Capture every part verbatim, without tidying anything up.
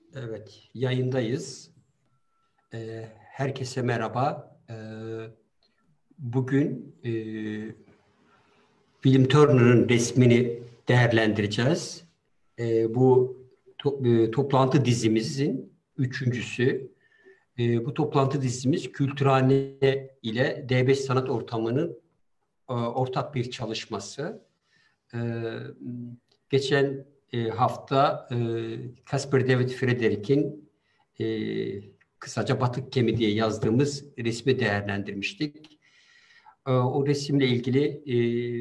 Evet, yayındayız. Ee, herkese merhaba. Ee, bugün e, William Turner'ın resmini değerlendireceğiz. Ee, bu to- e, toplantı dizimizin üçüncüsü. Ee, bu toplantı dizimiz Kültürhane ile D beş Sanat Ortamı'nın e, ortak bir çalışması. Ee, geçen e, hafta e, Caspar David Frederick'in e, kısaca Batık Gemi diye yazdığımız resmi değerlendirmiştik. E, o resimle ilgili e,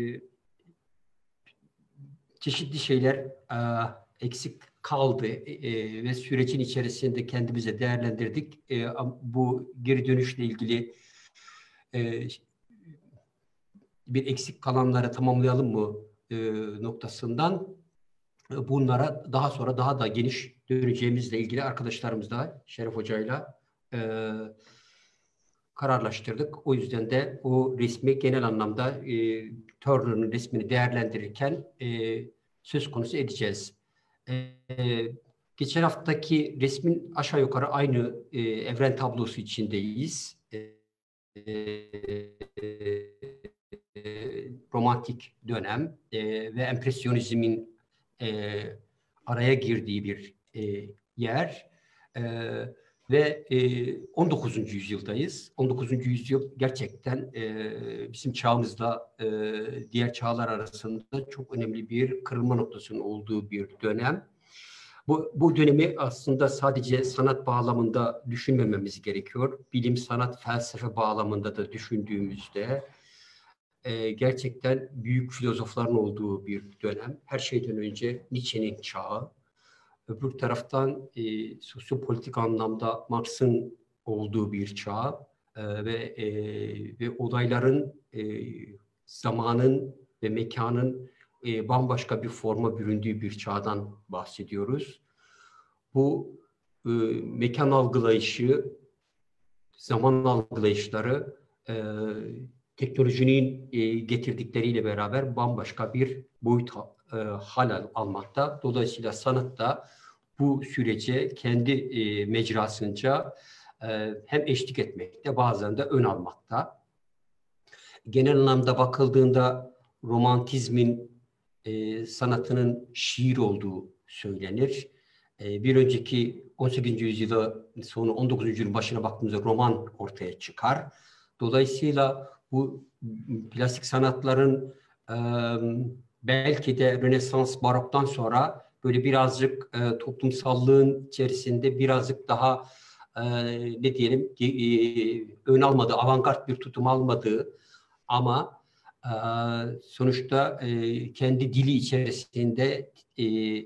çeşitli şeyler e, eksik kaldı e, ve sürecin içerisinde kendimize değerlendirdik. E, bu geri dönüşle ilgili e, bir eksik kalanları tamamlayalım mı e, noktasından bunlara daha sonra daha da geniş döneceğimizle ilgili arkadaşlarımızla Şeref Hoca'yla e, kararlaştırdık. O yüzden de o resmi genel anlamda e, Turner'ın resmini değerlendirirken e, söz konusu edeceğiz. E, geçen haftaki resmin aşağı yukarı aynı e, evren tablosu içindeyiz. E, e, romantik dönem e, ve empresyonizmin e, araya girdiği bir e, yer e, ve e, on dokuzuncu yüzyıldayız. on dokuzuncu yüzyıl gerçekten e, bizim çağımızla e, diğer çağlar arasında çok önemli bir kırılma noktasının olduğu bir dönem. Bu, bu dönemi aslında sadece sanat bağlamında düşünmememiz gerekiyor. Bilim, sanat, felsefe bağlamında da düşündüğümüzde e, gerçekten büyük filozofların olduğu bir dönem. Her şeyden önce Nietzsche'nin çağı. Öbür taraftan e, sosyopolitik anlamda Marx'ın olduğu bir çağ e, ve e, ve olayların, e, zamanın ve mekanın e, bambaşka bir forma büründüğü bir çağdan bahsediyoruz. Bu e, mekan algılayışı, zaman algılayışları e, teknolojinin e, getirdikleriyle beraber bambaşka bir boyut e, hal almakta. Dolayısıyla sanat da bu sürece kendi e, mecrasınca e, hem eşlik etmekte, bazen de ön almakta. Genel anlamda bakıldığında romantizmin e, sanatının şiir olduğu söylenir. E, bir önceki on sekizinci yüzyıla sonu on dokuzuncu yüzyılın başına baktığımızda roman ortaya çıkar. Dolayısıyla bu plastik sanatların e, belki de Rönesans, Barok'tan sonra böyle birazcık e, toplumsallığın içerisinde birazcık daha e, ne diyelim e, ön almadığı, avantgard bir tutum almadığı ama e, sonuçta e, kendi dili içerisinde e,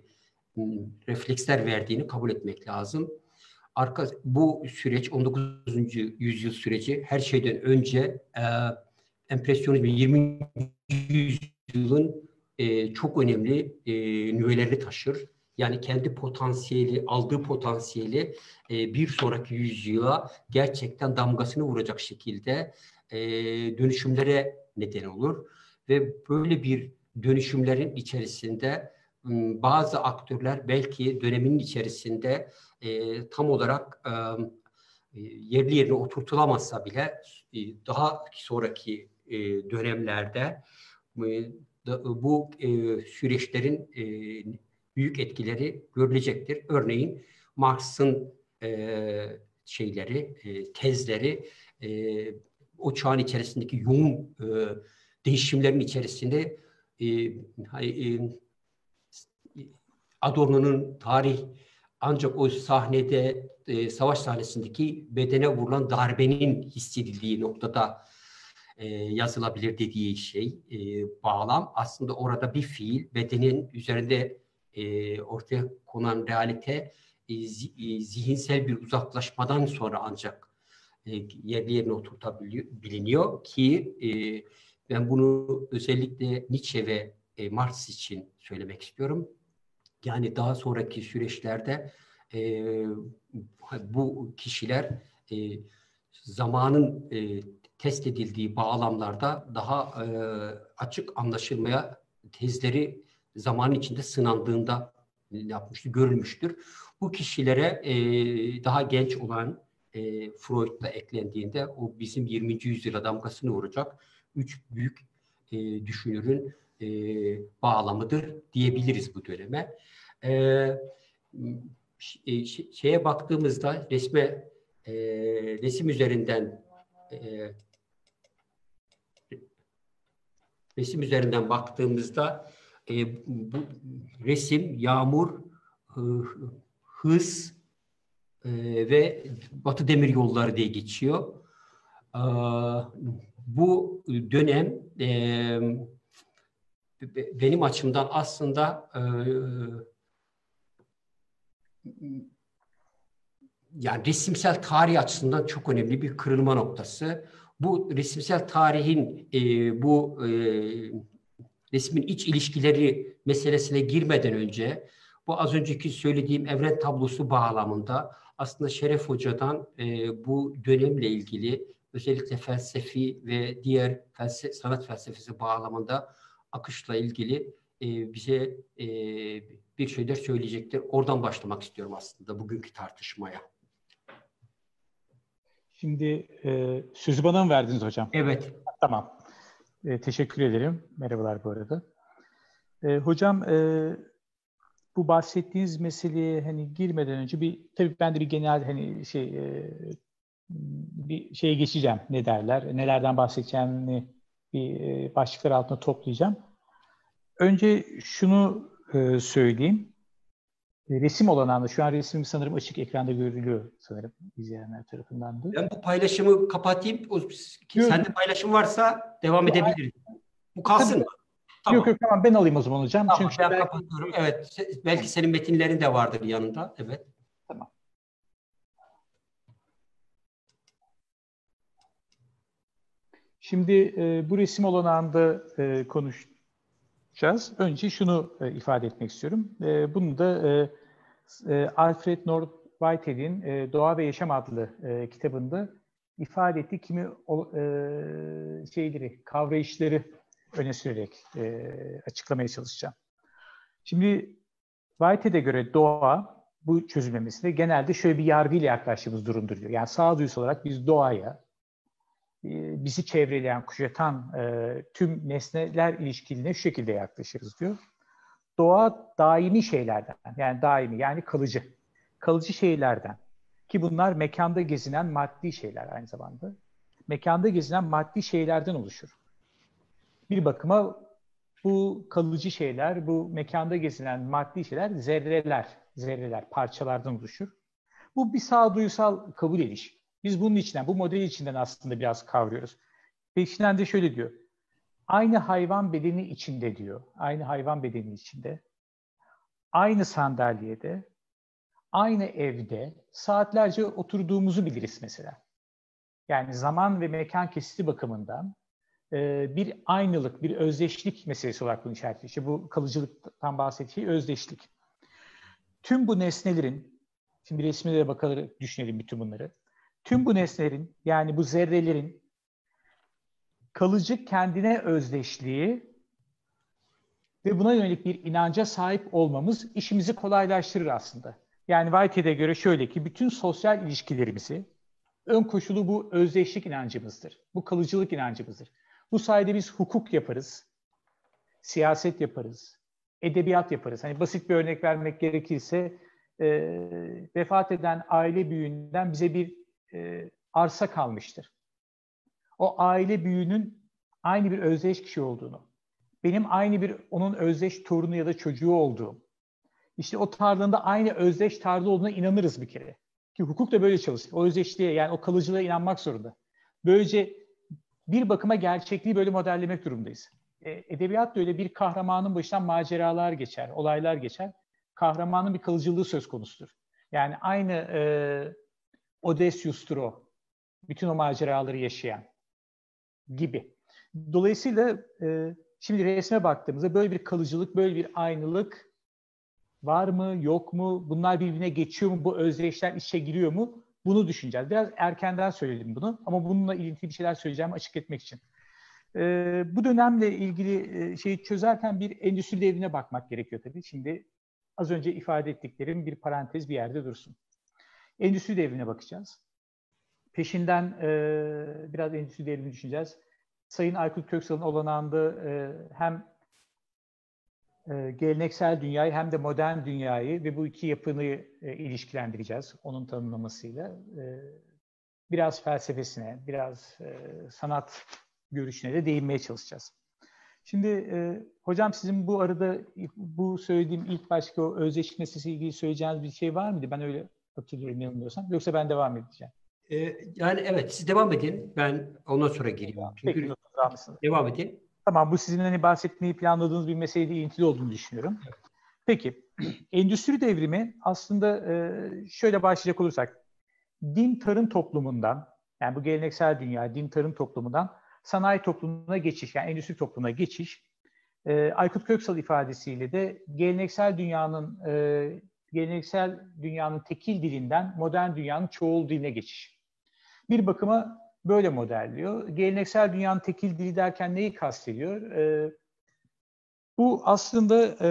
refleksler verdiğini kabul etmek lazım. Arka, bu süreç on dokuzuncu yüzyıl süreci her şeyden önce e, empresyonizm yirminci yüzyılın e, çok önemli e, nüvelerini taşır. Yani kendi potansiyeli, aldığı potansiyeli e, bir sonraki yüzyıla gerçekten damgasını vuracak şekilde e, dönüşümlere neden olur. Ve böyle bir dönüşümlerin içerisinde bazı aktörler belki dönemin içerisinde e, tam olarak e, yerli yerine oturtulamazsa bile e, daha sonraki e, dönemlerde e, da, bu e, süreçlerin e, büyük etkileri görülecektir. Örneğin Marx'ın e, şeyleri, e, tezleri e, o çağın içerisindeki yoğun e, değişimlerin içerisinde e, e, Adorno'nun tarih ancak o sahnede e, savaş sahnesindeki bedene vurulan darbenin hissedildiği noktada e, yazılabilir dediği şey e, bağlam. Aslında orada bir fiil bedenin üzerinde e, ortaya konan realite e, zihinsel bir uzaklaşmadan sonra ancak e, yerli yerine oturtabiliyor ki e, ben bunu özellikle Nietzsche ve e, Marx için söylemek istiyorum. Yani daha sonraki süreçlerde e, bu kişiler e, zamanın e, test edildiği bağlamlarda daha e, açık anlaşılmaya tezleri zaman içinde sınandığında yapmıştır, görülmüştür. Bu kişilere e, daha genç olan e, Freud'la eklendiğinde o bizim yirminci yüzyıla damgasını vuracak üç büyük e, düşünürün e, bağlamıdır diyebiliriz bu döneme. E, e, şeye baktığımızda resme e, resim üzerinden e, resim üzerinden baktığımızda e, bu resim yağmur, hız e, ve Batı Demiryolları diye geçiyor. E, bu dönem e, benim açımdan aslında e, yani resimsel tarih açısından çok önemli bir kırılma noktası. Bu resimsel tarihin e, bu e, resmin iç ilişkileri meselesine girmeden önce bu az önceki söylediğim evren tablosu bağlamında aslında Şeref Hoca'dan e, bu dönemle ilgili özellikle felsefi ve diğer felsefe, sanat felsefesi bağlamında akışla ilgili e, bize e, bir şeyler söyleyecektir. Oradan başlamak istiyorum aslında bugünkü tartışmaya. Şimdi e, sözü bana mı verdiniz hocam? Evet. Tamam. E, teşekkür ederim. Merhabalar bu arada. E, hocam e, bu bahsettiğiniz meseleye hani girmeden önce bir tabii ben de bir genel hani şey e, bir şeye geçeceğim. Ne derler? Nelerden bahsedeceğimi bir e, başlıklar altında toplayacağım. Önce şunu e, söyleyeyim. Resim olanağında, şu an resmim sanırım açık ekranda görülüyor sanırım izleyenler tarafından da. Ben bu paylaşımı kapatayım. O, sende paylaşım varsa devam edebiliriz. Bu kalsın mı? Tamam. Yok yok tamam ben alayım o zaman hocam. Tamam Çünkü ben belki... kapatıyorum. Evet. Belki senin metinlerin de vardır yanında. Evet. Tamam. Şimdi e, bu resim olanağında e, konuşacağız. Önce şunu e, ifade etmek istiyorum. E, bunu da e, e, Alfred North Whitehead'in e, Doğa ve Yaşam adlı e, kitabında ifade ettiği kimi o, e, şeyleri, kavrayışları öne sürerek e, açıklamaya çalışacağım. Şimdi Whitehead'e göre doğa bu çözümlemesinde genelde şöyle bir yargıyla yaklaştığımız durumdur diyor. Yani sağduyusal olarak biz doğaya, bizi çevreleyen, kuşatan e, tüm nesneler ilişkiliğine şu şekilde yaklaşırız diyor. Doğa daimi şeylerden, yani daimi, yani kalıcı. Kalıcı şeylerden ki bunlar mekanda gezinen maddi şeyler aynı zamanda. Mekanda gezinen maddi şeylerden oluşur. Bir bakıma bu kalıcı şeyler, bu mekanda gezinen maddi şeyler zerreler, zerreler, parçalardan oluşur. Bu bir sağduyusal kabul ediş. Biz bunun içinden, bu model içinden aslında biraz kavruyoruz. Peşinden de şöyle diyor. Aynı hayvan bedeni içinde diyor. Aynı hayvan bedeni içinde. Aynı sandalyede, aynı evde saatlerce oturduğumuzu biliriz mesela. Yani zaman ve mekan kesiti bakımından bir aynılık, bir özdeşlik meselesi olarak bunu işaretliyor. İşte bu kalıcılıktan bahsettiği özdeşlik. Tüm bu nesnelerin, şimdi resmine de bakarak düşünelim bütün bunları. Tüm bu nesnelerin, yani bu zerrelerin kalıcı kendine özdeşliği ve buna yönelik bir inanca sahip olmamız işimizi kolaylaştırır aslında. Yani Whitehead'e göre şöyle ki bütün sosyal ilişkilerimizi ön koşulu bu özdeşlik inancımızdır. Bu kalıcılık inancımızdır. Bu sayede biz hukuk yaparız, siyaset yaparız, edebiyat yaparız. Hani basit bir örnek vermek gerekirse e, vefat eden aile büyüğünden bize bir e, arsa kalmıştır. O aile büyüğünün aynı bir özdeş kişi olduğunu, benim aynı bir onun özdeş torunu ya da çocuğu olduğum, işte o tarlanda aynı özdeş tarla olduğuna inanırız bir kere. Ki hukuk da böyle çalışır. O özdeşliğe, yani o kalıcılığa inanmak zorunda. Böylece bir bakıma gerçekliği böyle modellemek durumundayız. E, edebiyat da öyle, bir kahramanın başından maceralar geçer, olaylar geçer. Kahramanın bir kalıcılığı söz konusudur. Yani aynı e, Odysseus'tur o. Bütün o maceraları yaşayan gibi. Dolayısıyla e, şimdi resme baktığımızda böyle bir kalıcılık, böyle bir aynılık var mı, yok mu? Bunlar birbirine geçiyor mu? Bu özdeşler içe giriyor mu? Bunu düşüneceğiz. Biraz erkenden söyledim bunu ama bununla ilintili bir şeyler söyleyeceğimi açık etmek için. Ee, bu dönemle ilgili şeyi çözerken bir endüstri devrine bakmak gerekiyor tabii. Şimdi az önce ifade ettiklerim bir parantez bir yerde dursun. Endüstri devrine bakacağız. Peşinden e, biraz endüstri devrini düşüneceğiz. Sayın Aykut Köksal'ın olanağında e, hem e, geleneksel dünyayı hem de modern dünyayı ve bu iki yapını e, ilişkilendireceğiz onun tanımlamasıyla. E, biraz felsefesine, biraz e, sanat görüşüne de değinmeye çalışacağız. Şimdi e, hocam sizin bu arada bu söylediğim ilk başka o özdeşlik meselesiyle ilgili söyleyeceğiniz bir şey var mıydı? Ben öyle hatırlıyorum yanılmıyorsam. Yoksa ben devam edeceğim. Ee, yani evet, siz devam edin. Ben ondan sonra gireyim. Çünkü Peki, tamam. devam edin. Tamam, bu sizin hani bahsetmeyi planladığınız bir meseleyle ilintili olduğunu düşünüyorum. Evet. Peki, endüstri devrimi aslında e, şöyle başlayacak olursak, din tarım toplumundan, yani bu geleneksel dünya, din tarım toplumundan sanayi toplumuna geçiş, yani endüstri toplumuna geçiş, e, Aykut Köksal ifadesiyle de geleneksel dünyanın e, geleneksel dünyanın tekil dilinden modern dünyanın çoğul diline geçiş. Bir bakıma böyle modelliyor. Geleneksel dünyanın tekil dili derken neyi kastediyor? E, bu aslında e,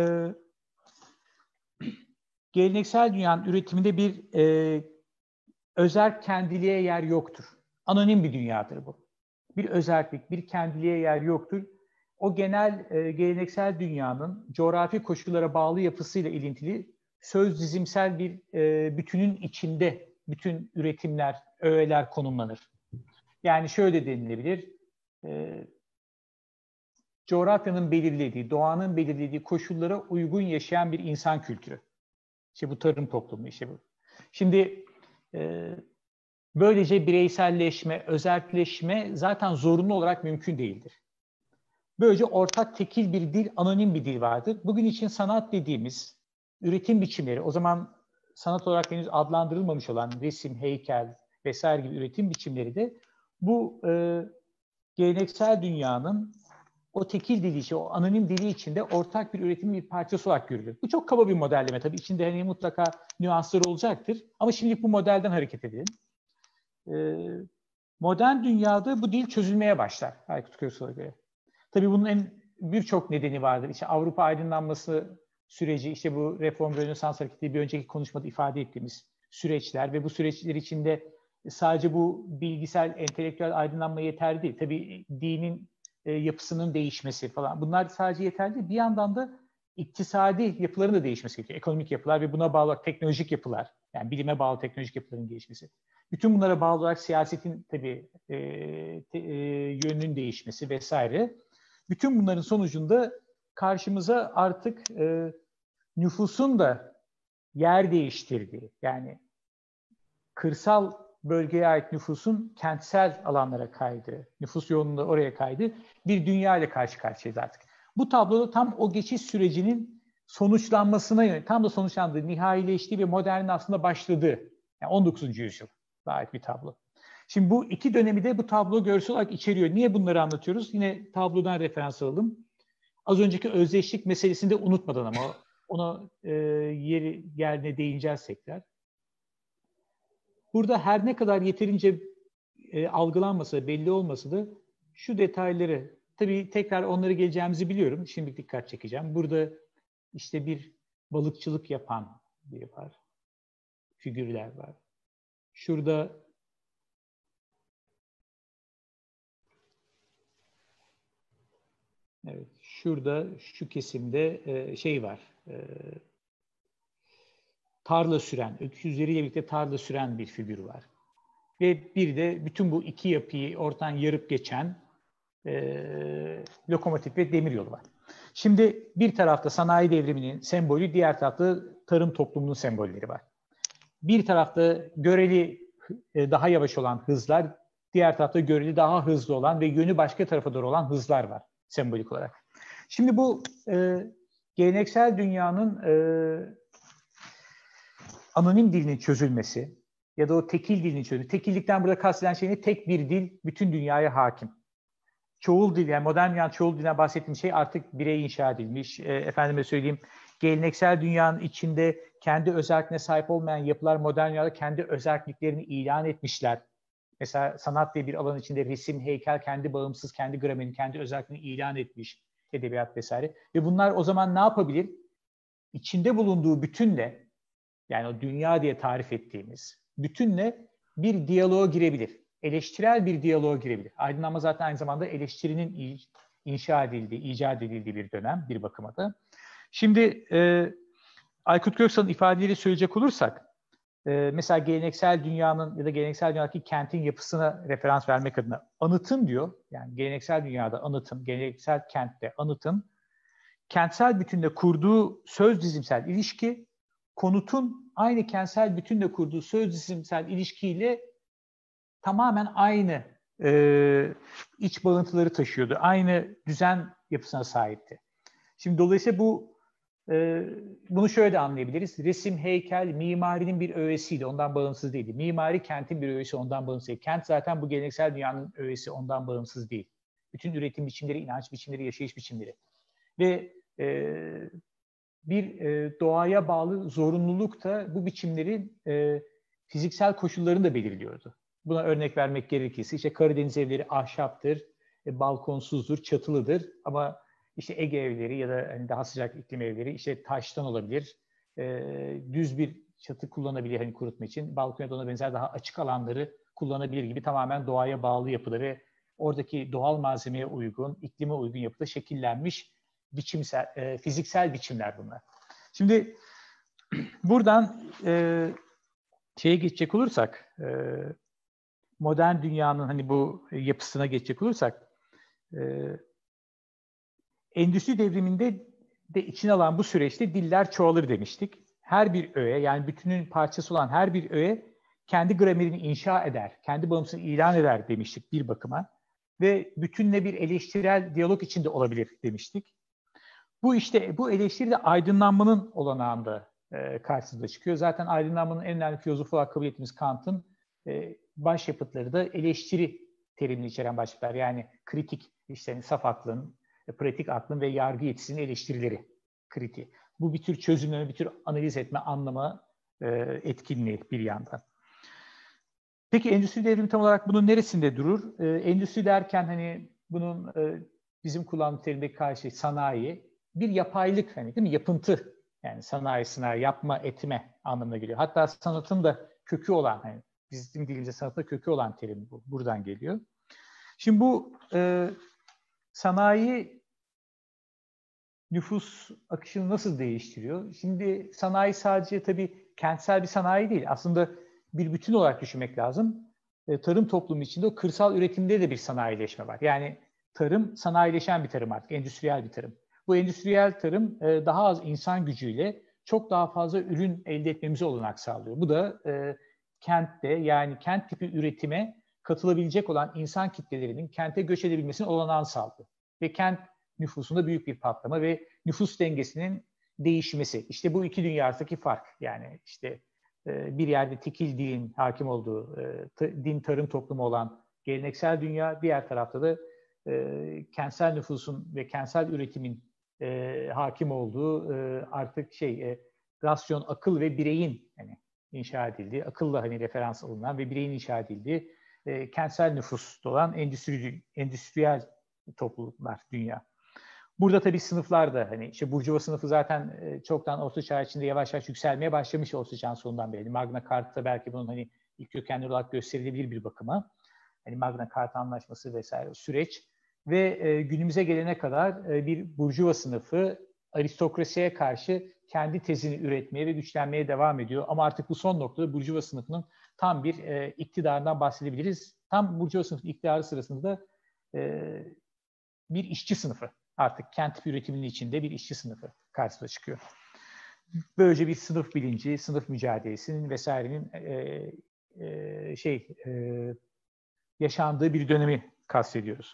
geleneksel dünyanın üretiminde bir e, özerk kendiliğe yer yoktur. Anonim bir dünyadır bu. Bir özerklik, bir kendiliğe yer yoktur. O genel e, geleneksel dünyanın coğrafi koşullara bağlı yapısıyla ilintili söz dizimsel bir e, bütünün içinde bütün üretimler, öğeler konumlanır. Yani şöyle denilebilir, e, coğrafyanın belirlediği, doğanın belirlediği koşullara uygun yaşayan bir insan kültürü. İşte bu tarım toplumu, işte bu. Şimdi e, böylece bireyselleşme, özerkleşme zaten zorunlu olarak mümkün değildir. Böylece ortak tekil bir dil, anonim bir dil vardır. Bugün için sanat dediğimiz üretim biçimleri, o zaman sanat olarak henüz adlandırılmamış olan resim, heykel vesaire gibi üretim biçimleri de bu e, geleneksel dünyanın o tekil dili içi, o anonim dili içinde ortak bir üretimin bir parçası olarak görülür. Bu çok kaba bir modelleme tabii. İçinde hani mutlaka nüansları olacaktır. Ama şimdilik bu modelden hareket edelim. Ee, modern dünyada bu dil çözülmeye başlar Aykut Köksal'a göre. Tabii bunun en birçok nedeni vardır. İşte Avrupa aydınlanması süreci, işte bu reform Rönesans hareketi bir önceki konuşmada ifade ettiğimiz süreçler ve bu süreçler içinde sadece bu bilgisel, entelektüel aydınlanma yeterli değil. Tabii dinin e, yapısının değişmesi falan. Bunlar sadece yeterli değil. Bir yandan da iktisadi yapıların da değişmesi gerekiyor. Ekonomik yapılar ve buna bağlı olarak teknolojik yapılar. Yani bilime bağlı teknolojik yapıların gelişmesi. Bütün bunlara bağlı olarak siyasetin tabii e, te, e, yönünün değişmesi vesaire. Bütün bunların sonucunda karşımıza artık e, nüfusun da yer değiştirdiği, yani kırsal bölgeye ait nüfusun kentsel alanlara kaydığı, nüfus yoğunluğu oraya kaydığı bir dünya ile karşı karşıyayız artık. Bu tabloda tam o geçiş sürecinin sonuçlanmasına yönelik, tam da sonuçlandığı, nihayileştiği ve modernin aslında başladığı, yani on dokuzuncu yüzyıl ait bir tablo. Şimdi bu iki dönemi de bu tablo görsel olarak içeriyor. Niye bunları anlatıyoruz? Yine tablodan referans alalım. Az önceki özdeşlik meselesini de unutmadan ama ona e, yeri yerine değineceğiz tekrar. Burada her ne kadar yeterince e, algılanmasa, belli olmasa da şu detayları, tabii tekrar onları geleceğimizi biliyorum. Şimdi dikkat çekeceğim. Burada işte bir balıkçılık yapan biri var. Figürler var. Şurada evet, şurada şu kesimde e, şey var. E, tarla süren, öküzleriyle birlikte tarla süren bir figür var. Ve bir de bütün bu iki yapıyı ortadan yarıp geçen e, lokomotif ve demiryolu var. Şimdi bir tarafta sanayi devriminin sembolü, diğer tarafta tarım toplumunun sembolleri var. Bir tarafta göreli e, daha yavaş olan hızlar, diğer tarafta göreli daha hızlı olan ve yönü başka tarafa doğru olan hızlar var sembolik olarak. Şimdi bu e, geleneksel dünyanın e, anonim dilinin çözülmesi ya da o tekil dilinin çözülmesi. Tekillikten burada kastedilen şey ne? Tek bir dil bütün dünyaya hakim. Çoğul dil, yani modern dünyanın çoğul diline bahsettiğim şey artık birey inşa edilmiş. E, efendime söyleyeyim, geleneksel dünyanın içinde kendi özelliğine sahip olmayan yapılar modern dünyada kendi özelliklerini ilan etmişler. Mesela sanat diye bir alan içinde resim, heykel kendi bağımsız, kendi gramerini, kendi özelliğini ilan etmiş, edebiyat vesaire. Ve bunlar o zaman ne yapabilir? içinde bulunduğu bütünle, yani o dünya diye tarif ettiğimiz bütünle bir diyaloğa girebilir. Eleştirel bir diyaloğa girebilir. Aydınlanma zaten aynı zamanda eleştirinin inşa edildiği, icat edildiği bir dönem, bir bakıma da. Şimdi e, Aykut Göksal'ın ifadeleri söyleyecek olursak, e, mesela geleneksel dünyanın ya da geleneksel dünyadaki kentin yapısına referans vermek adına anıtın diyor, yani geleneksel dünyada anıtın, geleneksel kentte anıtın, kentsel bütünle kurduğu söz dizimsel ilişki, konutun aynı kentsel bütünle kurduğu söz dizimsel ilişkiyle tamamen aynı e, iç bağıntıları taşıyordu. Aynı düzen yapısına sahipti. Şimdi dolayısıyla bu e, bunu şöyle de anlayabiliriz. Resim, heykel, mimarinin bir öğesiydi. Ondan bağımsız değildi. Mimari kentin bir öğesi, ondan bağımsız değil. Kent zaten bu geleneksel dünyanın öğesi, ondan bağımsız değil. Bütün üretim biçimleri, inanç biçimleri, yaşayış biçimleri. Ve e, bir e, doğaya bağlı zorunluluk da bu biçimlerin e, fiziksel koşullarını da belirliyordu. Buna örnek vermek gerekirse işte Karadeniz evleri ahşaptır, e, balkonsuzdur, çatılıdır ama işte Ege evleri ya da hani daha sıcak iklim evleri işte taştan olabilir, e, düz bir çatı kullanabilir hani kurutma için, balkon ya da ona benzer daha açık alanları kullanabilir gibi tamamen doğaya bağlı yapıda ve oradaki doğal malzemeye uygun, iklime uygun yapıda şekillenmiş biçimsel, e, fiziksel biçimler bunlar. Şimdi buradan e, şeye geçecek olursak, e, modern dünyanın hani bu yapısına geçecek olursak, e, endüstri devriminde de içine alan bu süreçte diller çoğalır demiştik. Her bir öğe, yani bütünün parçası olan her bir öğe kendi gramerini inşa eder, kendi bağımsızlığını ilan eder demiştik bir bakıma. Ve bütünle bir eleştirel diyalog içinde olabilir demiştik. Bu işte bu eleştiri de aydınlanmanın olanağında e, karşımıza çıkıyor. Zaten aydınlanmanın en önemli filozofu olarak kabul ettiğimiz Kant'ın e, başyapıtları da eleştiri terimini içeren başyapıtlar. Yani kritik, işte yani saf aklın, e, pratik aklın ve yargı yetisinin eleştirileri, kritiği. Bu bir tür çözümleme, bir tür analiz etme, anlama e, etkinliği bir yandan. Peki endüstri devrimi tam olarak bunun neresinde durur? E, endüstri derken hani bunun e, bizim kullandığımız terimdeki karşı sanayi, bir yapaylık hani değil mi? Yapıntı, yani sanayi, sanayi, yapma, etme anlamına geliyor. Hatta sanatın da kökü olan, hani bizim dilimizde sanatta kökü olan terim bu. Buradan geliyor. Şimdi bu e, sanayi nüfus akışını nasıl değiştiriyor? Şimdi sanayi sadece tabii kentsel bir sanayi değil. Aslında bir bütün olarak düşünmek lazım. E, tarım toplumu içinde o kırsal üretimde de bir sanayileşme var. Yani tarım sanayileşen bir tarım artık, endüstriyel bir tarım. Bu endüstriyel tarım e, daha az insan gücüyle çok daha fazla ürün elde etmemize olanak sağlıyor. Bu da e, kentte, yani kent tipi üretime katılabilecek olan insan kitlelerinin kente göç edebilmesinin olanağını sağlıyor. Ve kent nüfusunda büyük bir patlama ve nüfus dengesinin değişmesi. İşte bu iki dünya arasındaki fark. Yani işte e, bir yerde tekil dinin hakim olduğu, e, t- din tarım toplumu olan geleneksel dünya, diğer tarafta da e, kentsel nüfusun ve kentsel üretimin e, hakim olduğu e, artık şey e, rasyon, akıl ve bireyin hani inşa edildiği, akılla hani referans alınan ve bireyin inşa edildiği e, kentsel nüfusta olan endüstri, endüstriyel topluluklar, dünya. Burada tabii sınıflar da hani işte Burjuva sınıfı zaten e, çoktan Orta Çağ içinde yavaş yavaş yükselmeye başlamış Orta Çağ'ın sonundan beri. Magna Carta belki bunun hani ilk kökenli olarak gösterilebilir bir bakıma. Hani Magna Carta anlaşması vesaire süreç ve e, günümüze gelene kadar e, bir Burjuva sınıfı aristokrasiye karşı kendi tezini üretmeye ve güçlenmeye devam ediyor. Ama artık bu son noktada Burjuva sınıfının tam bir e, iktidarından bahsedebiliriz. Tam Burjuva sınıfının iktidarı sırasında e, bir işçi sınıfı. Artık kent üretiminin içinde bir işçi sınıfı karşısına çıkıyor. Böylece bir sınıf bilinci, sınıf mücadelesinin vesairenin e, e, şey e, yaşandığı bir dönemi kastediyoruz.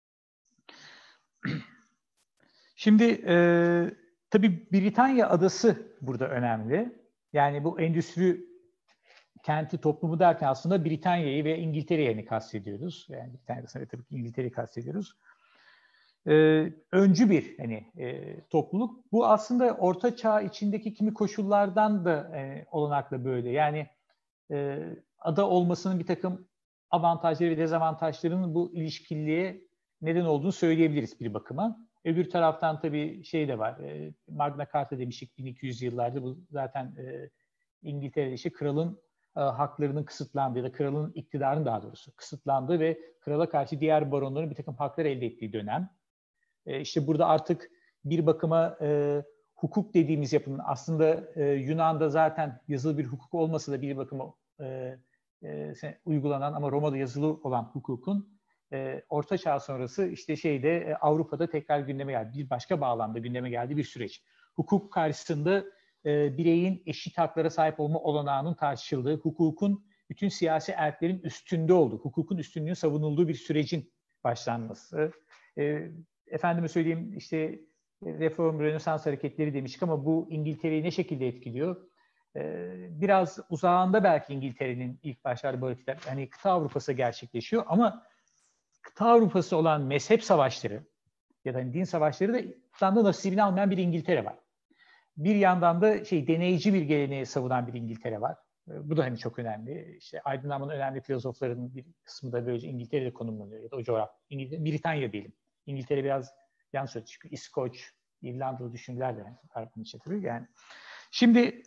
Şimdi e, tabii Britanya adası burada önemli. Yani bu endüstri kenti toplumu derken aslında Britanya'yı ve İngiltere'yi kastediyoruz. Yani Britanya'da tabii ki İngiltere'yi kastediyoruz. Ee, öncü bir hani e, topluluk. Bu aslında Orta Çağ içindeki kimi koşullardan da e, olanakla böyle. Yani e, ada olmasının bir takım avantajları ve dezavantajlarının bu ilişkiliğe neden olduğunu söyleyebiliriz bir bakıma. Öbür taraftan tabii şey de var. E, Magna Carta demiştik bin iki yüz yıllarda. Bu zaten e, İngiltere'de işte kralın e, haklarının kısıtlandığı ya da kralın iktidarının daha doğrusu kısıtlandığı ve krala karşı diğer baronların bir takım haklar elde ettiği dönem. E, işte burada artık bir bakıma e, hukuk dediğimiz yapının aslında e, Yunan'da zaten yazılı bir hukuk olmasa da bir bakıma e, e, uygulanan ama Roma'da yazılı olan hukukun e, Orta Çağ sonrası işte şeyde e, Avrupa'da tekrar gündeme geldi. Bir başka bağlamda gündeme geldi bir süreç. Hukuk karşısında e, bireyin eşit haklara sahip olma olanağının tartışıldığı, hukukun bütün siyasi erklerin üstünde olduğu, hukukun üstünlüğünün savunulduğu bir sürecin başlanması. E, efendime söyleyeyim işte reform, Rönesans hareketleri demiştik ama bu İngiltere'yi ne şekilde etkiliyor? Ee, biraz uzağında belki İngiltere'nin ilk başlarda bu hareketler, hani kıta Avrupası gerçekleşiyor ama kıta Avrupası olan mezhep savaşları ya da hani din savaşları da İslam'da nasibini almayan bir İngiltere var. Bir yandan da şey deneyici bir geleneği savunan bir İngiltere var. Bu da hani çok önemli. İşte aydınlanmanın önemli filozoflarının bir kısmı da böylece İngiltere'de konumlanıyor ya da o coğrafya. İngiltere, Britanya diyelim. İngiltere biraz yanlış söyledi çünkü İskoç, İrlandalı düşünürler de var bunun için tabii yani. Şimdi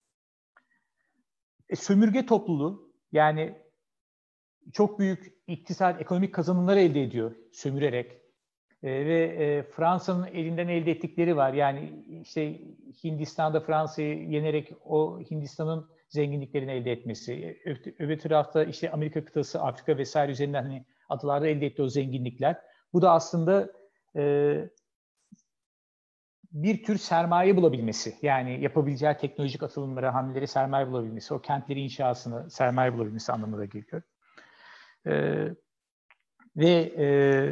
e, sömürge topluluğu yani çok büyük iktisat, ekonomik kazanımlar elde ediyor sömürerek. E, ve e, Fransa'nın elinden elde ettikleri var. Yani işte Hindistan'da Fransa'yı yenerek o Hindistan'ın zenginliklerini elde etmesi. Öbür tarafta işte Amerika kıtası, Afrika vesaire üzerinden hani adalarda elde ettiği o zenginlikler. Bu da aslında e, bir tür sermaye bulabilmesi. Yani yapabileceği teknolojik atılımlara, hamleleri sermaye bulabilmesi, o kentleri inşasını sermaye bulabilmesi anlamına geliyor. E, ve e,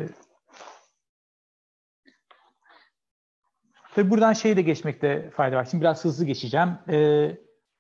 tabii buradan şeye de geçmekte fayda var. Şimdi biraz hızlı geçeceğim. Ee,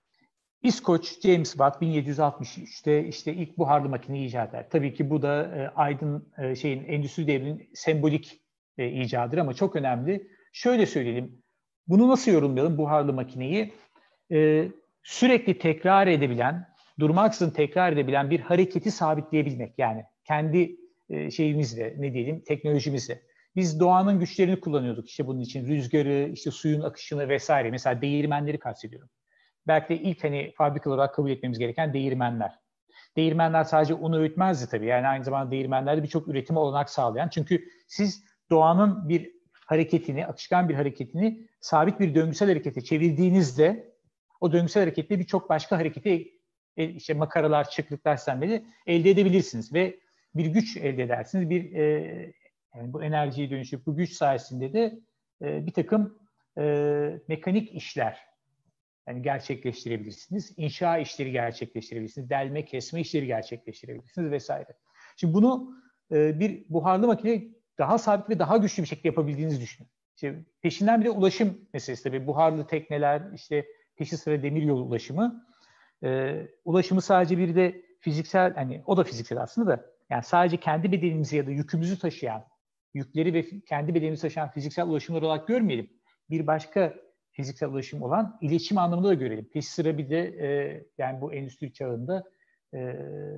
İskoç James Watt bin yedi yüz altmış üçte işte ilk buharlı makineyi icat eder. Tabii ki bu da e, aydın e, şeyin endüstri devrinin sembolik e, icadıdır ama çok önemli. Şöyle söyleyelim. Bunu nasıl yorumlayalım buharlı makineyi? E, sürekli tekrar edebilen, durmaksızın tekrar edebilen bir hareketi sabitleyebilmek. Yani kendi e, şeyimizle, ne diyelim, teknolojimizle. Biz doğanın güçlerini kullanıyorduk işte bunun için. Rüzgarı, işte suyun akışını vesaire. Mesela değirmenleri kastediyorum. Belki de ilk hani fabrika olarak kabul etmemiz gereken değirmenler. Değirmenler sadece unu öğütmezdi tabii. Yani aynı zamanda değirmenlerde birçok üretime olanak sağlayan. Çünkü siz doğanın bir hareketini, akışkan bir hareketini sabit bir döngüsel harekete çevirdiğinizde o döngüsel hareketle birçok başka hareketi işte makaralar, çıklıklar sistemleri elde edebilirsiniz ve bir güç elde edersiniz. Bir e, yani bu enerjiyi dönüşüp bu güç sayesinde de e, bir takım e, mekanik işler yani gerçekleştirebilirsiniz. İnşa işleri gerçekleştirebilirsiniz. Delme, kesme işleri gerçekleştirebilirsiniz vesaire. Şimdi bunu e, bir buharlı makine daha sabit ve daha güçlü bir şekilde yapabildiğinizi düşünün. İşte peşinden bir de ulaşım meselesi tabii. Buharlı tekneler, işte peşi sıra demiryolu ulaşımı. E, ulaşımı sadece bir de fiziksel, hani o da fiziksel aslında da, yani sadece kendi bedenimizi ya da yükümüzü taşıyan, yükleri ve kendi bedenimizi taşıyan fiziksel ulaşımlar olarak görmeyelim. Bir başka fiziksel ulaşım olan iletişim anlamında da görelim. Peşi sıra bir de e, yani bu endüstri çağında e,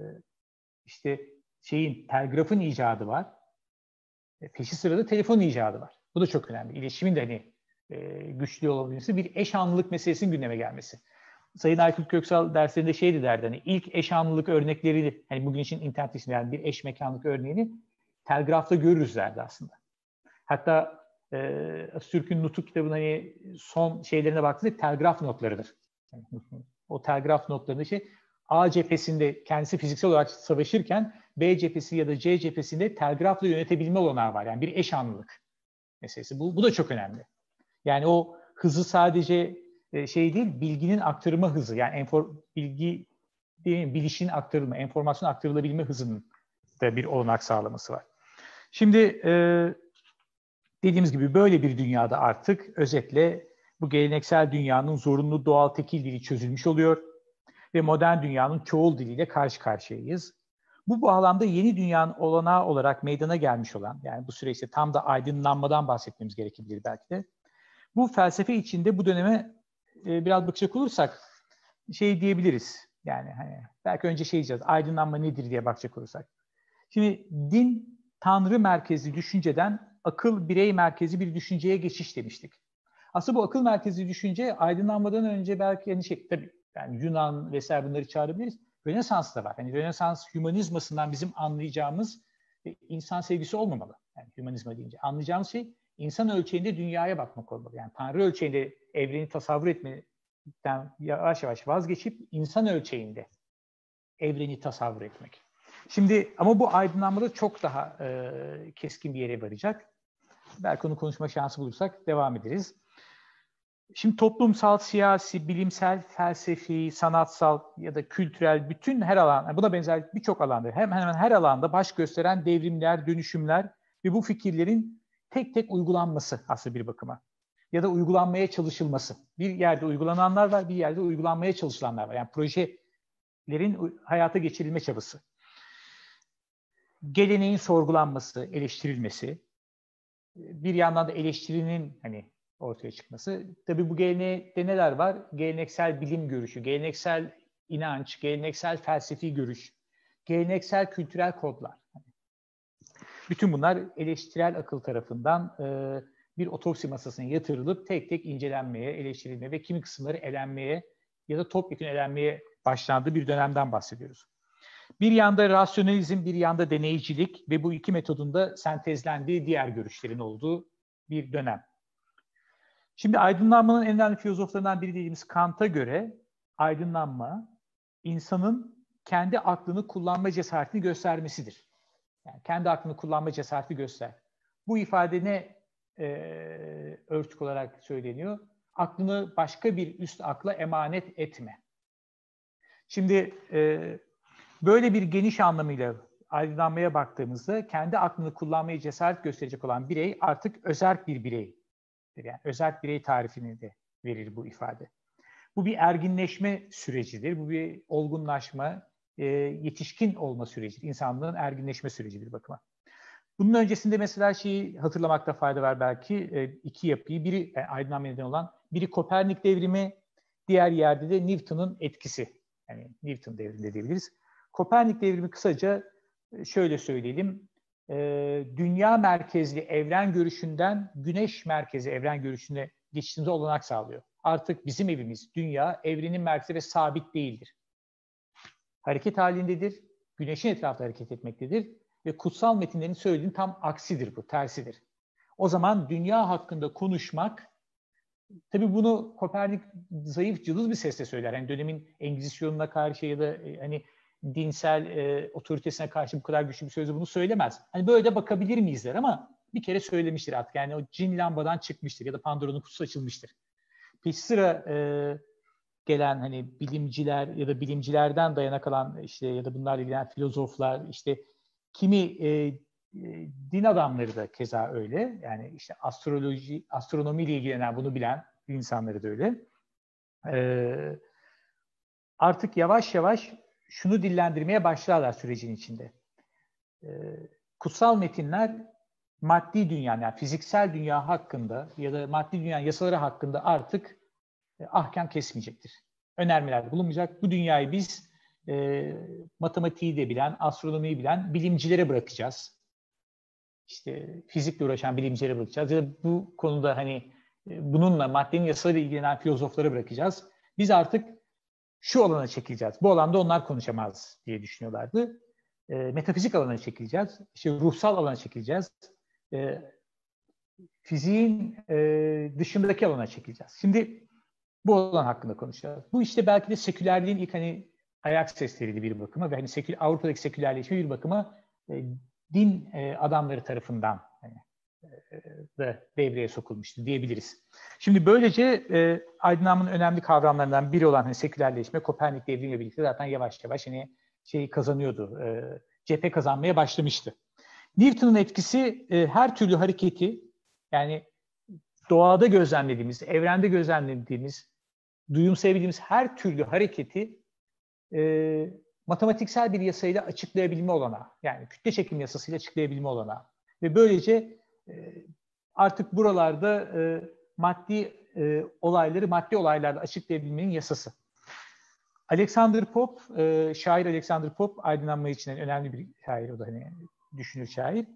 işte şeyin, telgrafın icadı var. E, peşi sırada telefon icadı var. Bu da çok önemli. İletişimin de hani e, güçlü olabilmesi, bir eş anlılık meselesinin gündeme gelmesi. Sayın Aykut Köksal derslerinde şeydi derdi, hani ilk eş anlılık örnekleri, hani bugün için internet için yani bir eş mekanlık örneğini telgrafta görürüz derdi aslında. Hatta e, Atatürk'ün Nutuk kitabının hani son şeylerine baktığında telgraf notlarıdır. O telgraf notlarında şey A cephesinde kendisi fiziksel olarak savaşırken B cephesi ya da C cephesinde telgrafla yönetebilme olanağı var. Yani bir eş anlılık meselesi. Bu, bu da çok önemli. Yani o hızı sadece e, şey değil, bilginin aktarılma hızı. Yani enfor, bilgi değil mi? Bilişin aktarılma, enformasyon aktarılabilme hızının da bir olanak sağlaması var. Şimdi e, dediğimiz gibi böyle bir dünyada artık özetle bu geleneksel dünyanın zorunlu doğal tekil dili çözülmüş oluyor ve modern dünyanın çoğul diliyle karşı karşıyayız. Bu bağlamda yeni dünyanın olanağı olarak meydana gelmiş olan, yani bu süreçte tam da aydınlanmadan bahsetmemiz gerekebilir belki de. Bu felsefe içinde bu döneme e, biraz bakacak olursak şey diyebiliriz. Yani hani belki önce şey diyeceğiz, aydınlanma nedir diye bakacak olursak. Şimdi din, tanrı merkezli düşünceden akıl birey merkezi bir düşünceye geçiş demiştik. Aslında bu akıl merkezi düşünce aydınlanmadan önce belki hani şey tabii yani Yunan vesaire bunları çağırabiliriz. Rönesans da var. Yani Rönesans hümanizmasından bizim anlayacağımız insan sevgisi olmamalı. Yani hümanizma deyince anlayacağımız şey insan ölçeğinde dünyaya bakmak olmalı. Yani Tanrı ölçeğinde evreni tasavvur etmekten yavaş yavaş vazgeçip insan ölçeğinde evreni tasavvur etmek. Şimdi ama bu aydınlanmada çok daha e, keskin bir yere varacak. Belki onu konuşma şansı bulursak devam ederiz. Şimdi toplumsal, siyasi, bilimsel, felsefi, sanatsal ya da kültürel bütün her alan, buna benzer birçok alanda, hemen hemen her alanda baş gösteren devrimler, dönüşümler ve bu fikirlerin tek tek uygulanması aslında bir bakıma. Ya da uygulanmaya çalışılması. Bir yerde uygulananlar var, bir yerde uygulanmaya çalışılanlar var. Yani projelerin hayata geçirilme çabası. Geleneğin sorgulanması, eleştirilmesi. Bir yandan da eleştirinin hani ortaya çıkması. Tabii bu gelenekte neler var? Geleneksel bilim görüşü, geleneksel inanç, geleneksel felsefi görüş, geleneksel kültürel kodlar. Bütün bunlar eleştirel akıl tarafından e, bir otopsi masasına yatırılıp tek tek incelenmeye, eleştirilmeye ve kimi kısımları elenmeye ya da topyekun elenmeye başlandığı bir dönemden bahsediyoruz. Bir yanda rasyonalizm, bir yanda deneycilik ve bu iki metodun da sentezlendiği diğer görüşlerin olduğu bir dönem. Şimdi aydınlanmanın en önemli filozoflarından biri dediğimiz Kant'a göre aydınlanma insanın kendi aklını kullanma cesaretini göstermesidir. Yani kendi aklını kullanma cesareti göster. Bu ifade ne e, örtük olarak söyleniyor? Aklını başka bir üst akla emanet etme. Şimdi e, böyle bir geniş anlamıyla aydınlanmaya baktığımızda kendi aklını kullanmaya cesaret gösterecek olan birey artık özerk bir bireydir. Yani özerk birey tarifini de verir bu ifade. Bu bir erginleşme sürecidir. Bu bir olgunlaşma, e, yetişkin olma sürecidir. İnsanlığın erginleşme sürecidir bakıma. Bunun öncesinde mesela şeyi hatırlamakta fayda var belki. E, iki yapıyı, biri e, aydınlanma nedeni olan, biri Kopernik devrimi, diğer yerde de Newton'un etkisi. Yani Newton devrimi diyebiliriz. Kopernik devrimi kısaca şöyle söyleyelim. E, dünya merkezli evren görüşünden güneş merkezi evren görüşüne geçişimize olanak sağlıyor. Artık bizim evimiz, dünya, evrenin merkezi ve sabit değildir. Hareket halindedir, güneşin etrafında hareket etmektedir ve kutsal metinlerin söylediğinin tam aksidir bu, tersidir. O zaman dünya hakkında konuşmak, tabii bunu Kopernik zayıf, cılız bir sesle söyler. Yani dönemin Engizisyonuna karşı ya da e, hani dinsel e, otoritesine karşı bu kadar güçlü bir sözle bunu söylemez. Hani böyle de bakabilir miyiz der ama bir kere söylemiştir artık. Yani o cin lambadan çıkmıştır ya da Pandora'nın kutusu açılmıştır. Peş sıra e, gelen hani bilimciler ya da bilimcilerden dayanak alan işte ya da bunlarla ilgilenen filozoflar, işte kimi e, e, din adamları da keza öyle. Yani işte astroloji, astronomiyle ilgilenen, bunu bilen insanları da öyle. E, artık yavaş yavaş şunu dillendirmeye başlarlar sürecin içinde. E, kutsal metinler maddi dünya, yani fiziksel dünya hakkında ya da maddi dünya yasaları hakkında artık e, ahkam kesmeyecektir. Önermelerde bulunmayacak. Bu dünyayı biz e, matematiği de bilen, astronomiyi bilen bilimcilere bırakacağız. İşte fizikle uğraşan bilimcilere bırakacağız. Ya da bu konuda hani e, bununla maddenin yasalarıyla ilgilenen filozoflara bırakacağız. Biz artık şu alana çekileceğiz. Bu alanda onlar konuşamaz diye düşünüyorlardı. E, metafizik alana çekileceğiz. İşte ruhsal alana çekileceğiz. E, fiziğin e, dışındaki alana çekileceğiz. Şimdi bu alan hakkında konuşacağız. Bu işte belki de sekülerliğin ilk hani ayak sesleriydi bir bakıma ve hani sekül, Avrupa'daki sekülerleşme bir bakıma e, din e, adamları tarafından hani, e, da devreye sokulmuştu diyebiliriz. Şimdi böylece e, aydınlanmanın önemli kavramlarından biri olan hani, sekülerleşme, Kopernik devrimiyle birlikte zaten yavaş yavaş hani şeyi kazanıyordu, e, cephe kazanmaya başlamıştı. Newton'un etkisi e, her türlü hareketi, yani doğada gözlemlediğimiz, evrende gözlemlediğimiz, duyumsayabildiğimiz her türlü hareketi e, matematiksel bir yasayla açıklayabilme olanağı, yani kütle çekim yasasıyla açıklayabilme olanağı. Ve böylece e, artık buralarda e, maddi e, olayları maddi olaylarla açıklayabilmenin yasası. Alexander Pope, e, şair Alexander Pope, aydınlanma için önemli bir şair, o da hani düşünür şair.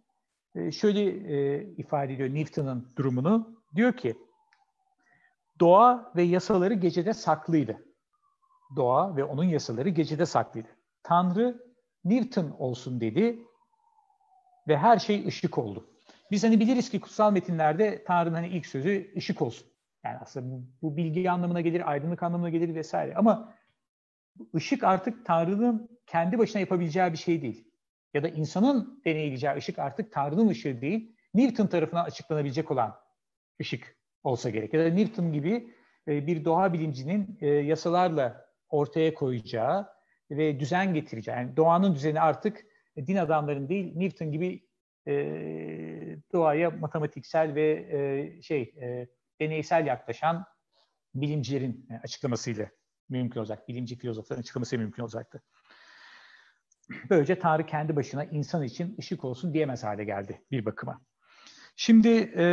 e, şöyle e, ifade ediyor Newton'un durumunu. Diyor ki, doğa ve yasaları gecede saklıydı. Doğa ve onun yasaları gecede saklıydı. Tanrı Newton olsun dedi ve her şey ışık oldu. Biz hani biliriz ki kutsal metinlerde Tanrı'nın hani ilk sözü ışık olsun. Yani aslında bu, bu bilgi anlamına gelir, aydınlık anlamına gelir vesaire. Ama ışık artık Tanrı'nın kendi başına yapabileceği bir şey değil. Ya da insanın deneyebileceği ışık artık Tanrı'nın ışığı değil, Newton tarafından açıklanabilecek olan ışık olsa gerek. Ya da Newton gibi bir doğa bilimcinin yasalarla ortaya koyacağı ve düzen getireceği. Yani doğanın düzeni artık din adamların değil, Newton gibi doğaya matematiksel ve şey deneysel yaklaşan bilimcilerin açıklamasıyla mümkün olacak. Bilimci filozofların açıklamasıyla mümkün olacaktı. Böylece Tanrı kendi başına insan için ışık olsun diyemez hale geldi bir bakıma. Şimdi e,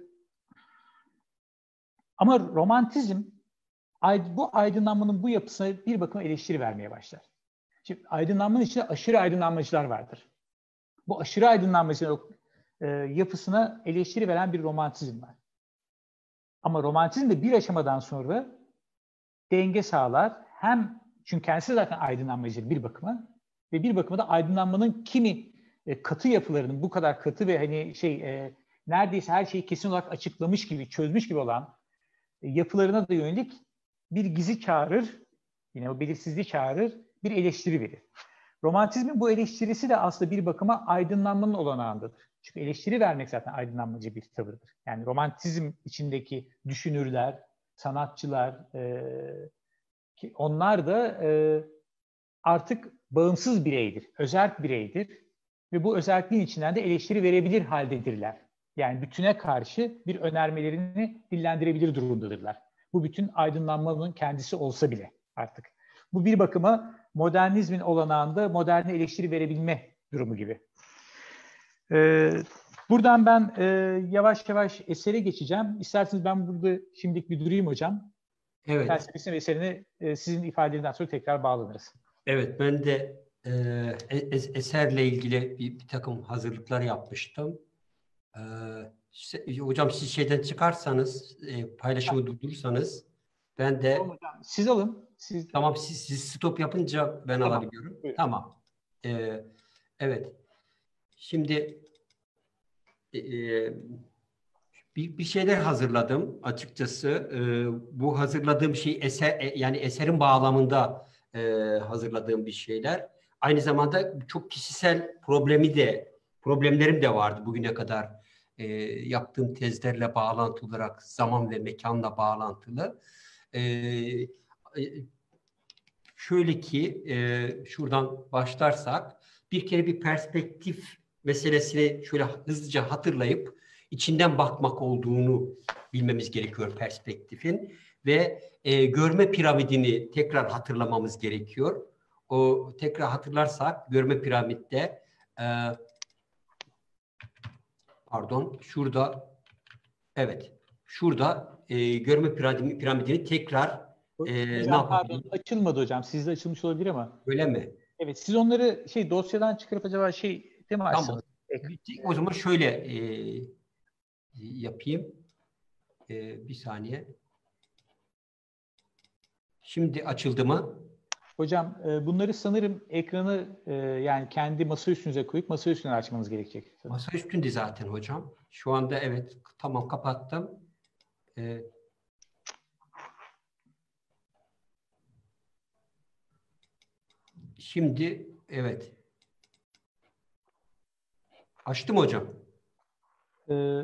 ama romantizm bu aydınlanmanın bu yapısına bir bakıma eleştiri vermeye başlar. Şimdi aydınlanmanın içinde aşırı aydınlanmacılar vardır. Bu aşırı aydınlanmacıların e, yapısına eleştiri veren bir romantizm var. Ama romantizm de bir aşamadan sonra denge sağlar. Hem çünkü kendisi zaten aydınlanmacı bir bakıma ve bir bakıma da aydınlanmanın kimi e, katı yapılarının bu kadar katı ve hani şey e, neredeyse her şeyi kesin olarak açıklamış gibi, çözmüş gibi olan e, yapılarına da yönelik bir gizi çağırır, yine o belirsizliği çağırır, bir eleştiri verir. Romantizmin bu eleştirisi de aslında bir bakıma aydınlanmanın olanağındadır. Çünkü eleştiri vermek zaten aydınlanmacı bir tavırdır. Yani romantizm içindeki düşünürler, sanatçılar, e, ki onlar da e, artık bağımsız bireydir, özerk bireydir ve bu özerkliğin içinden de eleştiri verebilir haldedirler. Yani bütüne karşı bir önermelerini dillendirebilir durumdadırlar. Bu bütün aydınlanmanın kendisi olsa bile artık. Bu bir bakıma modernizmin olanağında moderne eleştiri verebilme durumu gibi. Ee, buradan ben e, yavaş yavaş esere geçeceğim. İsterseniz ben burada şimdilik bir durayım hocam. Evet. Felsefesine ve eserine e, sizin ifadelerinden sonra tekrar bağlanırız. Evet, ben de e, es eserle ilgili bir, bir takım hazırlıklar yapmıştım. E, işte, hocam siz şeyden çıkarsanız, e, paylaşımı durdurursanız ben de... Tamam hocam, siz alın. Siz... Tamam, siz, siz stop yapınca ben tamam. alabiliyorum. Buyurun. Tamam. E, evet. Şimdi e, bir, bir şeyler hazırladım açıkçası. E, bu hazırladığım şey eser, e, yani eserin bağlamında e, hazırladığım bir şeyler. Aynı zamanda çok kişisel problemi de problemlerim de vardı bugüne kadar e, yaptığım tezlerle bağlantılı olarak, zaman ve mekanla bağlantılı. E, e, şöyle ki e, şuradan başlarsak bir kere bir perspektif meselesini şöyle hızlıca hatırlayıp içinden bakmak olduğunu bilmemiz gerekiyor perspektifin ve e, görme piramidini tekrar hatırlamamız gerekiyor. O tekrar hatırlarsak görme piramitte e, pardon şurada evet şurada e, görme piramidini, piramidini tekrar e, hocam, ne yapabiliriz? pardon, açılmadı hocam. Sizde açılmış olabilir ama. Öyle mi? Evet, siz onları şey dosyadan çıkarıp acaba şey değil mi açsanız? Tamam. O zaman şöyle e, yapayım. E, bir saniye. Şimdi açıldı mı? Hocam e, bunları sanırım ekranı e, yani kendi masa üstünüze koyup masa üstüne açmanız gerekecek. Masa üstünde zaten hocam. Şu anda evet. Tamam, kapattım. E, şimdi evet. Açtım hocam. Ee,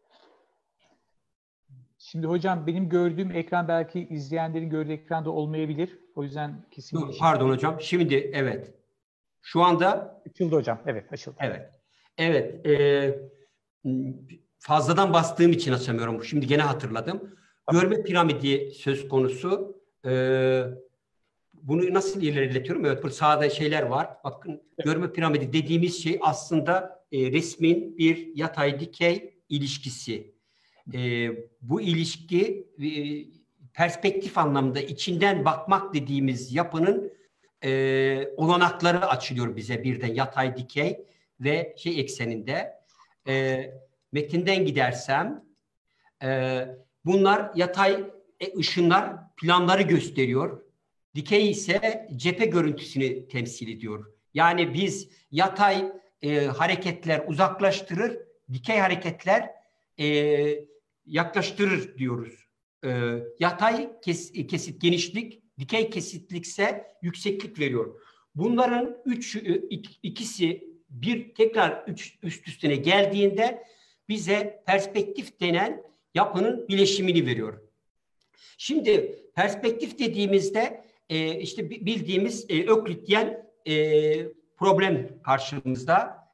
şimdi hocam benim gördüğüm ekran belki izleyenlerin gördüğü ekranda olmayabilir. O yüzden kesin bir Dur, şey. pardon hocam. Şimdi evet. Şu anda açıldı hocam. Evet, açıldı. evet. Evet. E, fazladan bastığım için açamıyorum. Şimdi gene hatırladım. Tamam. Görme piramidi söz konusu. E, bunu nasıl ilerletiyorum? Evet, burada sağda şeyler var. Bakın, evet. Görme piramidi dediğimiz şey aslında e, resmin bir yatay dikey ilişkisi. E, bu ilişki e, perspektif anlamında içinden bakmak dediğimiz yapının e, olanakları açılıyor bize birden yatay dikey ve şey ekseninde. e, metinden gidersem e, bunlar yatay ışınlar planları gösteriyor. Dikey ise cephe görüntüsünü temsil ediyor. Yani biz yatay e, hareketler uzaklaştırır, dikey hareketler e, yaklaştırır diyoruz. E, yatay kes, kesit genişlik, dikey kesitlikse yükseklik veriyor. Bunların üç, ikisi bir tekrar üç, üst üstüne geldiğinde bize perspektif denen yapının bileşimini veriyor. Şimdi perspektif dediğimizde e, işte bildiğimiz e, Öklityen e, problem karşımızda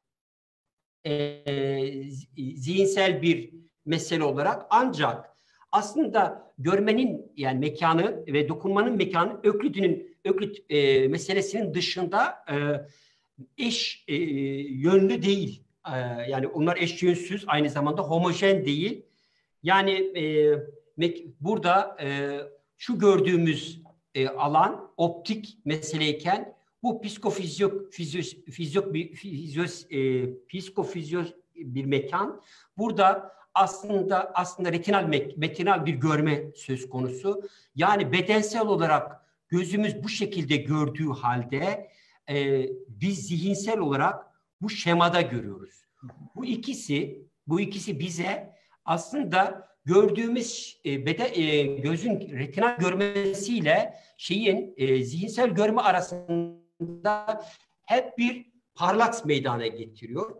e, zihinsel bir mesele olarak, ancak aslında görmenin yani mekanı ve dokunmanın mekanı Öklit'in Öklit e, meselesinin dışında e, eş e, yönlü değil. E, yani onlar eş yönsüz, aynı zamanda homojen değil. Yani e, burada e, şu gördüğümüz e, alan optik meseleyken bu psikofizyo fizyo, fizyo, fizyo, e, psikofizyo bir mekan. Burada aslında aslında retinal retinal bir görme söz konusu. Yani bedensel olarak gözümüz bu şekilde gördüğü halde e, biz zihinsel olarak bu şemada görüyoruz. Bu ikisi bu ikisi bize aslında gördüğümüz e, bede, e, gözün retinal görmesiyle şeyin e, zihinsel görme arasında hep bir parlaks meydana getiriyor.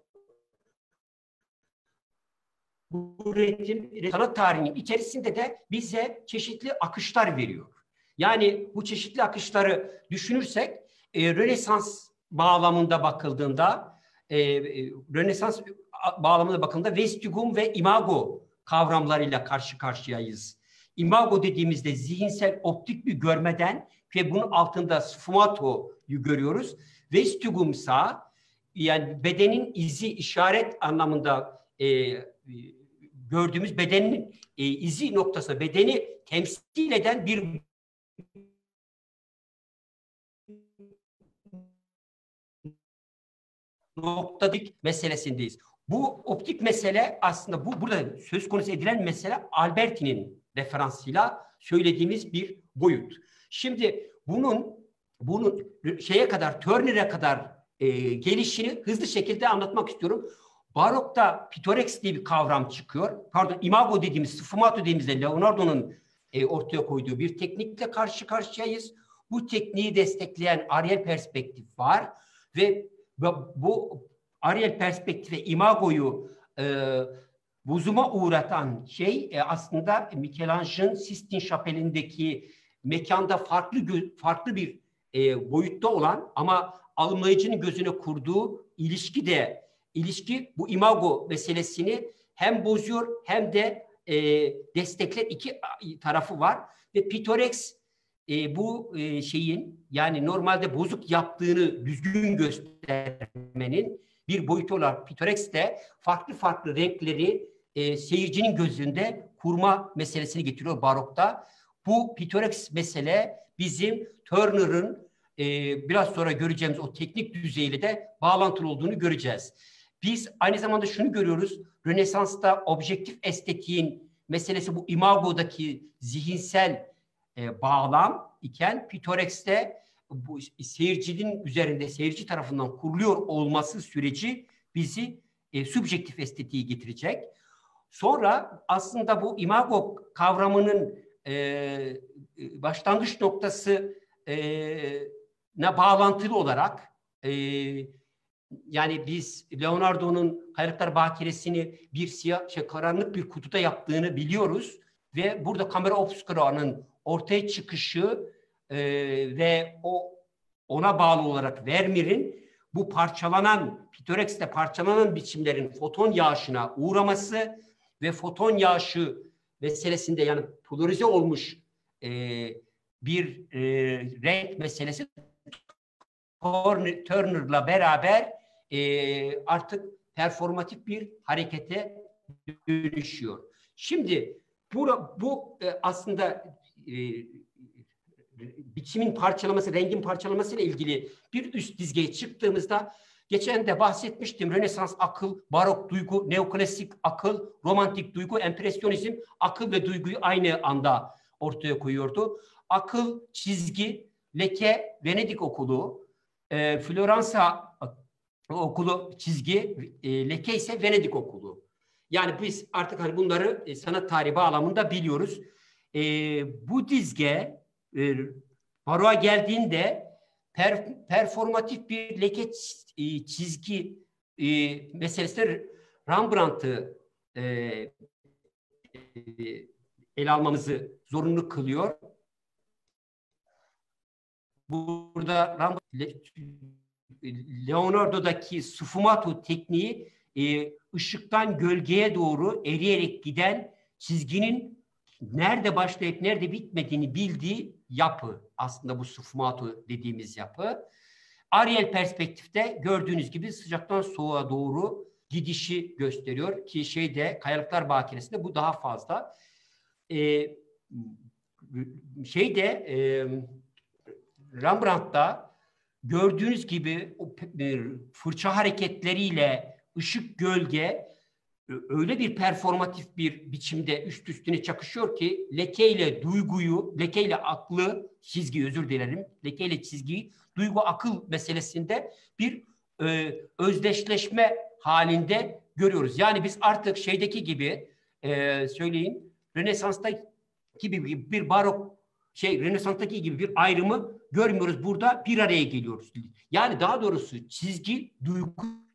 Bu retin, sanat tarihinin içerisinde de bize çeşitli akışlar veriyor. Yani bu çeşitli akışları düşünürsek e, Rönesans bağlamında bakıldığında e, Rönesans bağlamında bakıldığında vestigum ve imago kavramlarıyla karşı karşıyayız. Imago dediğimizde zihinsel optik bir görmeden ve bunun altında sfumato'yu görüyoruz. Vestigumsa yani bedenin izi, işaret anlamında e, gördüğümüz bedenin e, izi noktası, bedeni temsil eden bir noktadik meselesindeyiz. Bu optik mesele aslında bu burada söz konusu edilen mesele Alberti'nin referansıyla söylediğimiz bir boyut. Şimdi bunun bunun şeye kadar, Turner'e kadar e, gelişini hızlı şekilde anlatmak istiyorum. Barok'ta Pitoreks diye bir kavram çıkıyor. Pardon, imago dediğimiz, sfumato dediğimizde Leonardo'nun e, ortaya koyduğu bir teknikle karşı karşıyayız. Bu tekniği destekleyen Ariel perspektif var ve bu Ariel perspektife imagoyu e, bozuma uğratan şey e, aslında Michelangelo'nun Sistine Şapeli'ndeki mekanda farklı farklı bir e, boyutta olan ama alımlayıcının gözüne kurduğu ilişki de ilişki bu imago meselesini hem bozuyor hem de e, destekler iki tarafı var ve Pitoreks e, bu e, şeyin yani normalde bozuk yaptığını düzgün göstermenin bir boyutu olarak Pitoreks de farklı farklı renkleri e, seyircinin gözünde kurma meselesini getiriyor barokta. Bu Pitoreks mesele bizim Turner'ın e, biraz sonra göreceğimiz o teknik düzeyiyle de bağlantılı olduğunu göreceğiz. Biz aynı zamanda şunu görüyoruz. Rönesans'ta objektif estetiğin meselesi bu imagodaki zihinsel e, bağlam iken Pitorex'te bu seyircinin üzerinde seyirci tarafından kuruluyor olması süreci bizi e, subjektif estetiği getirecek. Sonra aslında bu imago kavramının e, başlangıç noktası e, ne bağlantılı olarak e, yani biz Leonardo'nun Hayaletler Bakiresi'ni bir siyah, şey, karanlık bir kutuda yaptığını biliyoruz ve burada kamera obscura'nın ortaya çıkışı e, ve o ona bağlı olarak Vermeer'in bu parçalanan, Pitorex'te parçalanan biçimlerin foton yağışına uğraması ve foton yağışı meselesinde yani polarize olmuş e, bir e, renk meselesi Turner'la beraber e, artık performatif bir harekete dönüşüyor. Şimdi bu, bu e, aslında e, biçimin parçalaması, rengin parçalaması ile ilgili bir üst dizgeye çıktığımızda Geçen de bahsetmiştim. Rönesans akıl, barok duygu, neoklasik akıl, romantik duygu, empresyonizm akıl ve duyguyu aynı anda ortaya koyuyordu. Akıl, çizgi, leke, Venedik okulu, e, Floransa okulu çizgi, e, leke ise Venedik okulu. Yani biz artık hani bunları e, sanat tarihi bağlamında biliyoruz. E, bu dizge e, baroğa geldiğinde per, performatif bir leke çizgi e, meselesi Rembrandt'ı e, e, ele almamızı zorunlu kılıyor. Burada Rembrandt, Leonardo'daki sfumato tekniği e, ışıktan gölgeye doğru eriyerek giden çizginin nerede başlayıp nerede bitmediğini bildiği yapı. Aslında bu sfumato dediğimiz yapı. Ariel perspektifte gördüğünüz gibi sıcaktan soğuğa doğru gidişi gösteriyor ki şeyde Kayalıklar Bakiresinde bu daha fazla. Ee, şeyde e, Rembrandt'ta gördüğünüz gibi o fırça hareketleriyle ışık gölge öyle bir performatif bir biçimde üst üstüne çakışıyor ki lekeyle duyguyu, lekeyle aklı, çizgi özür dilerim, lekeyle çizgiyi duygu akıl meselesinde bir e, özdeşleşme halinde görüyoruz. Yani biz artık şeydeki gibi e, söyleyin Rönesans'ta gibi bir barok şey Rönesans'taki gibi bir ayrımı görmüyoruz. Burada bir araya geliyoruz. Yani daha doğrusu çizgi duygu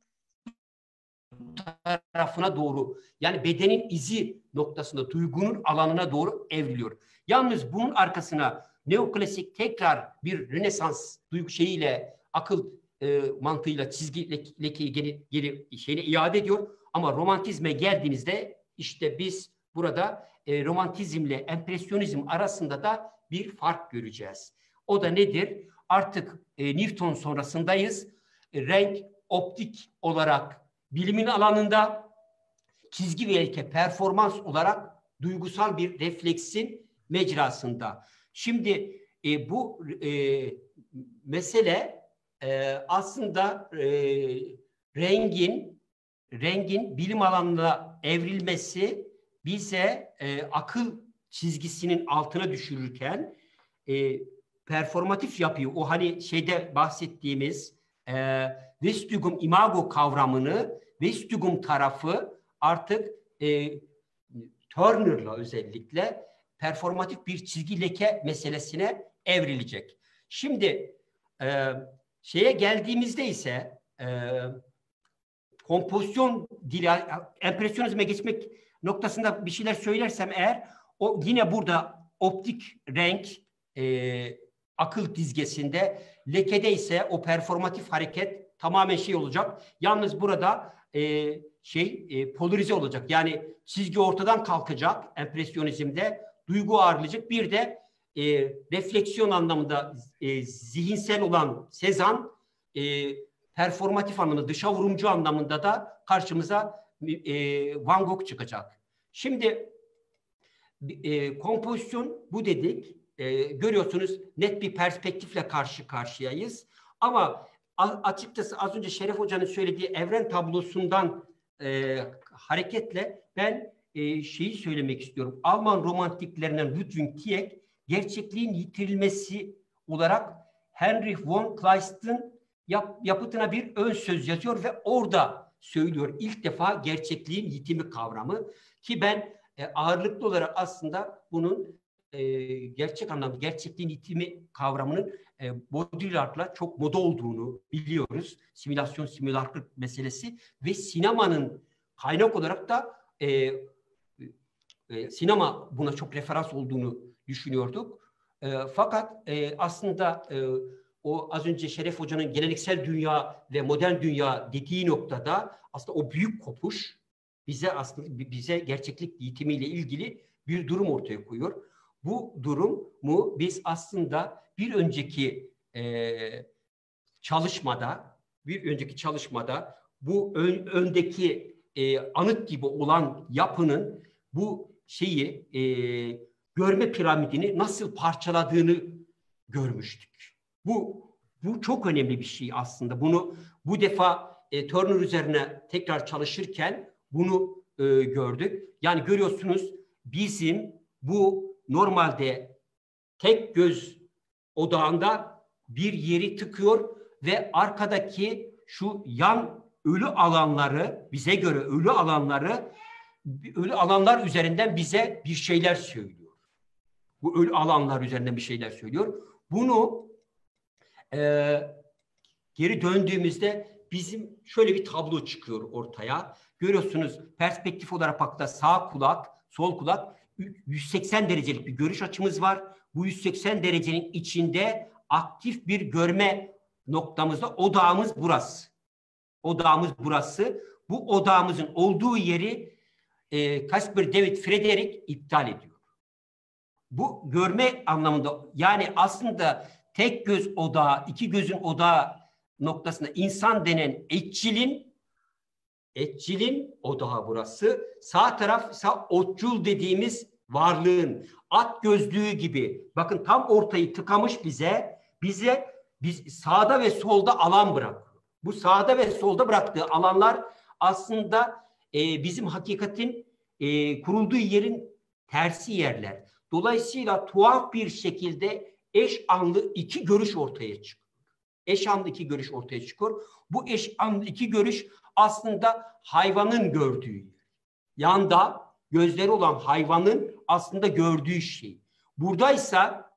tarafına doğru yani bedenin izi noktasında duygunun alanına doğru evriliyor. Yalnız bunun arkasına neoklasik tekrar bir Rönesans duygu şeyiyle akıl e, mantığıyla çizgi le lekeyi geri, geri şeyine iade ediyor. Ama romantizme geldiğinizde işte biz burada e, romantizmle empresyonizm arasında da bir fark göreceğiz. O da nedir? Artık e, Newton sonrasındayız. E, renk, optik olarak bilimin alanında, çizgi ve leke performans olarak duygusal bir refleksin mecrasında. Şimdi e, bu e, mesele e, aslında e, rengin rengin bilim alanına evrilmesi bize e, akıl çizgisinin altına düşürürken e, performatif yapıyı, o hani şeyde bahsettiğimiz e, vestibum imago kavramını, vestibum tarafı artık e, Turner'la özellikle performatif bir çizgi leke meselesine evrilecek. Şimdi e, şeye geldiğimizde ise e, kompozisyon dili, empresyonizme geçmek noktasında bir şeyler söylersem eğer, o yine burada optik renk e, akıl dizgesinde, lekede ise o performatif hareket tamamen şey olacak. Yalnız burada e, şey e, polarize olacak. Yani çizgi ortadan kalkacak empresyonizmde, duygu ağırlayacak. Bir de e, refleksiyon anlamında e, zihinsel olan Sezan, e, performatif anlamda, dışa vurumcu anlamında da karşımıza e, Van Gogh çıkacak. Şimdi e, kompozisyon bu dedik. E, görüyorsunuz net bir perspektifle karşı karşıyayız. Ama açıkçası az önce Şeref Hoca'nın söylediği evren tablosundan e, hareketle ben e, şeyi söylemek istiyorum. Alman romantiklerinden Ludwig Tieck gerçekliğin yitirilmesi olarak Heinrich von Kleist'in yap, yapıtına bir ön söz yazıyor ve orada söylüyor ilk defa gerçekliğin yitimi kavramı, ki ben e, ağırlıklı olarak aslında bunun e, gerçek anlamda gerçekliğin yitimi kavramının e, Baudrillard'la çok moda olduğunu biliyoruz. Simülasyon, simülaklık meselesi ve sinemanın kaynak olarak da e, e, sinema buna çok referans olduğunu düşünüyorduk. E, fakat e, aslında e, o az önce Şeref Hoca'nın geleneksel dünya ve modern dünya dediği noktada aslında o büyük kopuş bize aslında bize gerçeklik yitimiyle ilgili bir durum ortaya koyuyor. Bu durumu biz aslında bir önceki e, çalışmada, bir önceki çalışmada bu ön, öndeki e, anıt gibi olan yapının bu şeyi e, görme piramidini nasıl parçaladığını görmüştük. Bu Bu çok önemli bir şey aslında. Bunu bu defa e, Turner üzerine tekrar çalışırken bunu e, gördük. Yani görüyorsunuz bizim bu normalde tek göz odağında bir yeri tıkıyor ve arkadaki şu yan ölü alanları, bize göre ölü alanları, ölü alanlar üzerinden bize bir şeyler söylüyor. Bu ölü alanlar üzerinden bir şeyler söylüyor. Bunu e, geri döndüğümüzde bizim şöyle bir tablo çıkıyor ortaya. Görüyorsunuz perspektif olarak baktığında sağ kulak, sol kulak yüz seksen derecelik bir görüş açımız var. Bu yüz seksen derecenin içinde aktif bir görme noktamızda odağımız burası. Odağımız burası. Bu odağımızın olduğu yeri e, Caspar David Frederick iptal ediyor. Bu görme anlamında, yani aslında tek göz odağı, iki gözün odağı noktasında insan denen etçilin etçilin odağı burası. Sağ taraf sağ otçul dediğimiz varlığın at gözlüğü gibi. Bakın tam ortayı tıkamış bize. Bize biz sağda ve solda alan bırakıyor. Bu sağda ve solda bıraktığı alanlar aslında e, bizim hakikatin e, kurulduğu yerin tersi yerler. Dolayısıyla tuhaf bir şekilde eş anlı iki görüş ortaya çıkıyor. Eş anlı iki görüş ortaya çıkıyor. Bu eş anlı iki görüş aslında hayvanın gördüğü yer. Yanda gözleri olan hayvanın aslında gördüğü şey. Buradaysa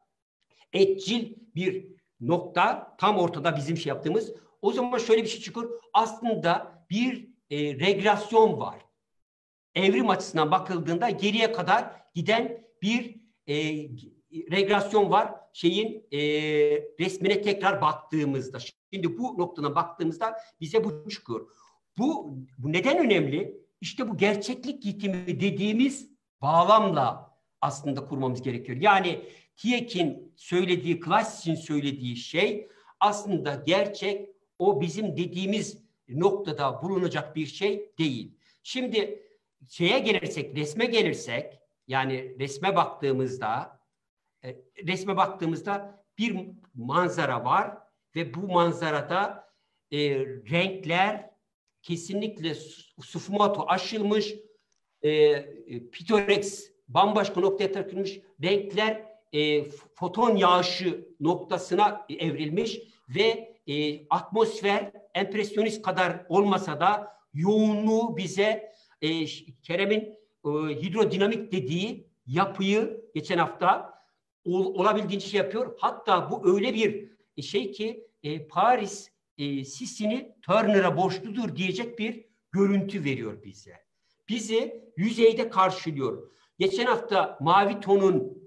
etçil bir nokta tam ortada bizim şey yaptığımız. O zaman şöyle bir şey çıkıyor. Aslında bir e, regresyon var. Evrim açısından bakıldığında geriye kadar giden bir e, regresyon var. Şeyin e, resmine tekrar baktığımızda. Şimdi bu noktadan baktığımızda bize bu çıkıyor. Bu, bu neden önemli? İşte bu gerçeklik yitimi dediğimiz bağlamla aslında kurmamız gerekiyor. Yani Tieck'in söylediği, Clausewits'in söylediği şey aslında gerçek, o bizim dediğimiz noktada bulunacak bir şey değil. Şimdi şeye gelirsek, resme gelirsek, yani resme baktığımızda, e, resme baktığımızda bir manzara var ve bu manzarada e, renkler kesinlikle sfumato aşılmış, e, pitorex bambaşka noktaya takılmış, renkler e, foton yağışı noktasına evrilmiş ve e, atmosfer empresyonist kadar olmasa da yoğunluğu bize e, Kerem'in e, hidrodinamik dediği yapıyı geçen hafta ol, olabildiğince şey yapıyor. Hatta bu öyle bir şey ki e, Paris e, sisini Turner'a borçludur diyecek bir görüntü veriyor bize. Bizi yüzeyde karşılıyor. Geçen hafta mavi tonun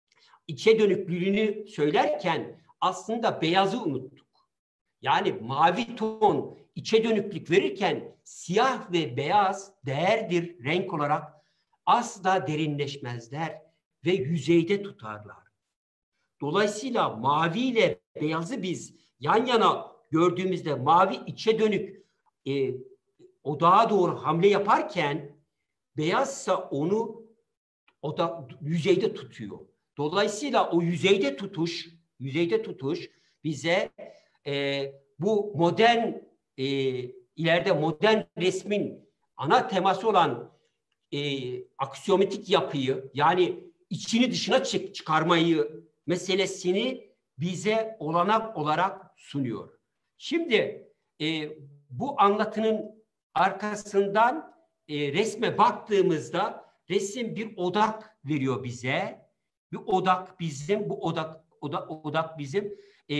içe dönüklülüğünü söylerken aslında beyazı unuttuk. Yani mavi ton içe dönüklük verirken siyah ve beyaz değerdir renk olarak, asla derinleşmezler ve yüzeyde tutarlar. Dolayısıyla mavi ile beyazı biz yan yana gördüğümüzde mavi içe dönük e, odağa doğru hamle yaparken beyazsa onu oda, yüzeyde tutuyor. Dolayısıyla o yüzeyde tutuş, yüzeyde tutuş bize e, bu modern e, ileride modern resmin ana teması olan e, aksiyometik yapıyı, yani içini dışına çık çıkarmayı meselesini bize olanak olarak sunuyor. Şimdi e, bu anlatının arkasından e, resme baktığımızda resim bir odak veriyor bize. Bir odak bizim, bu odak odak, odak bizim e,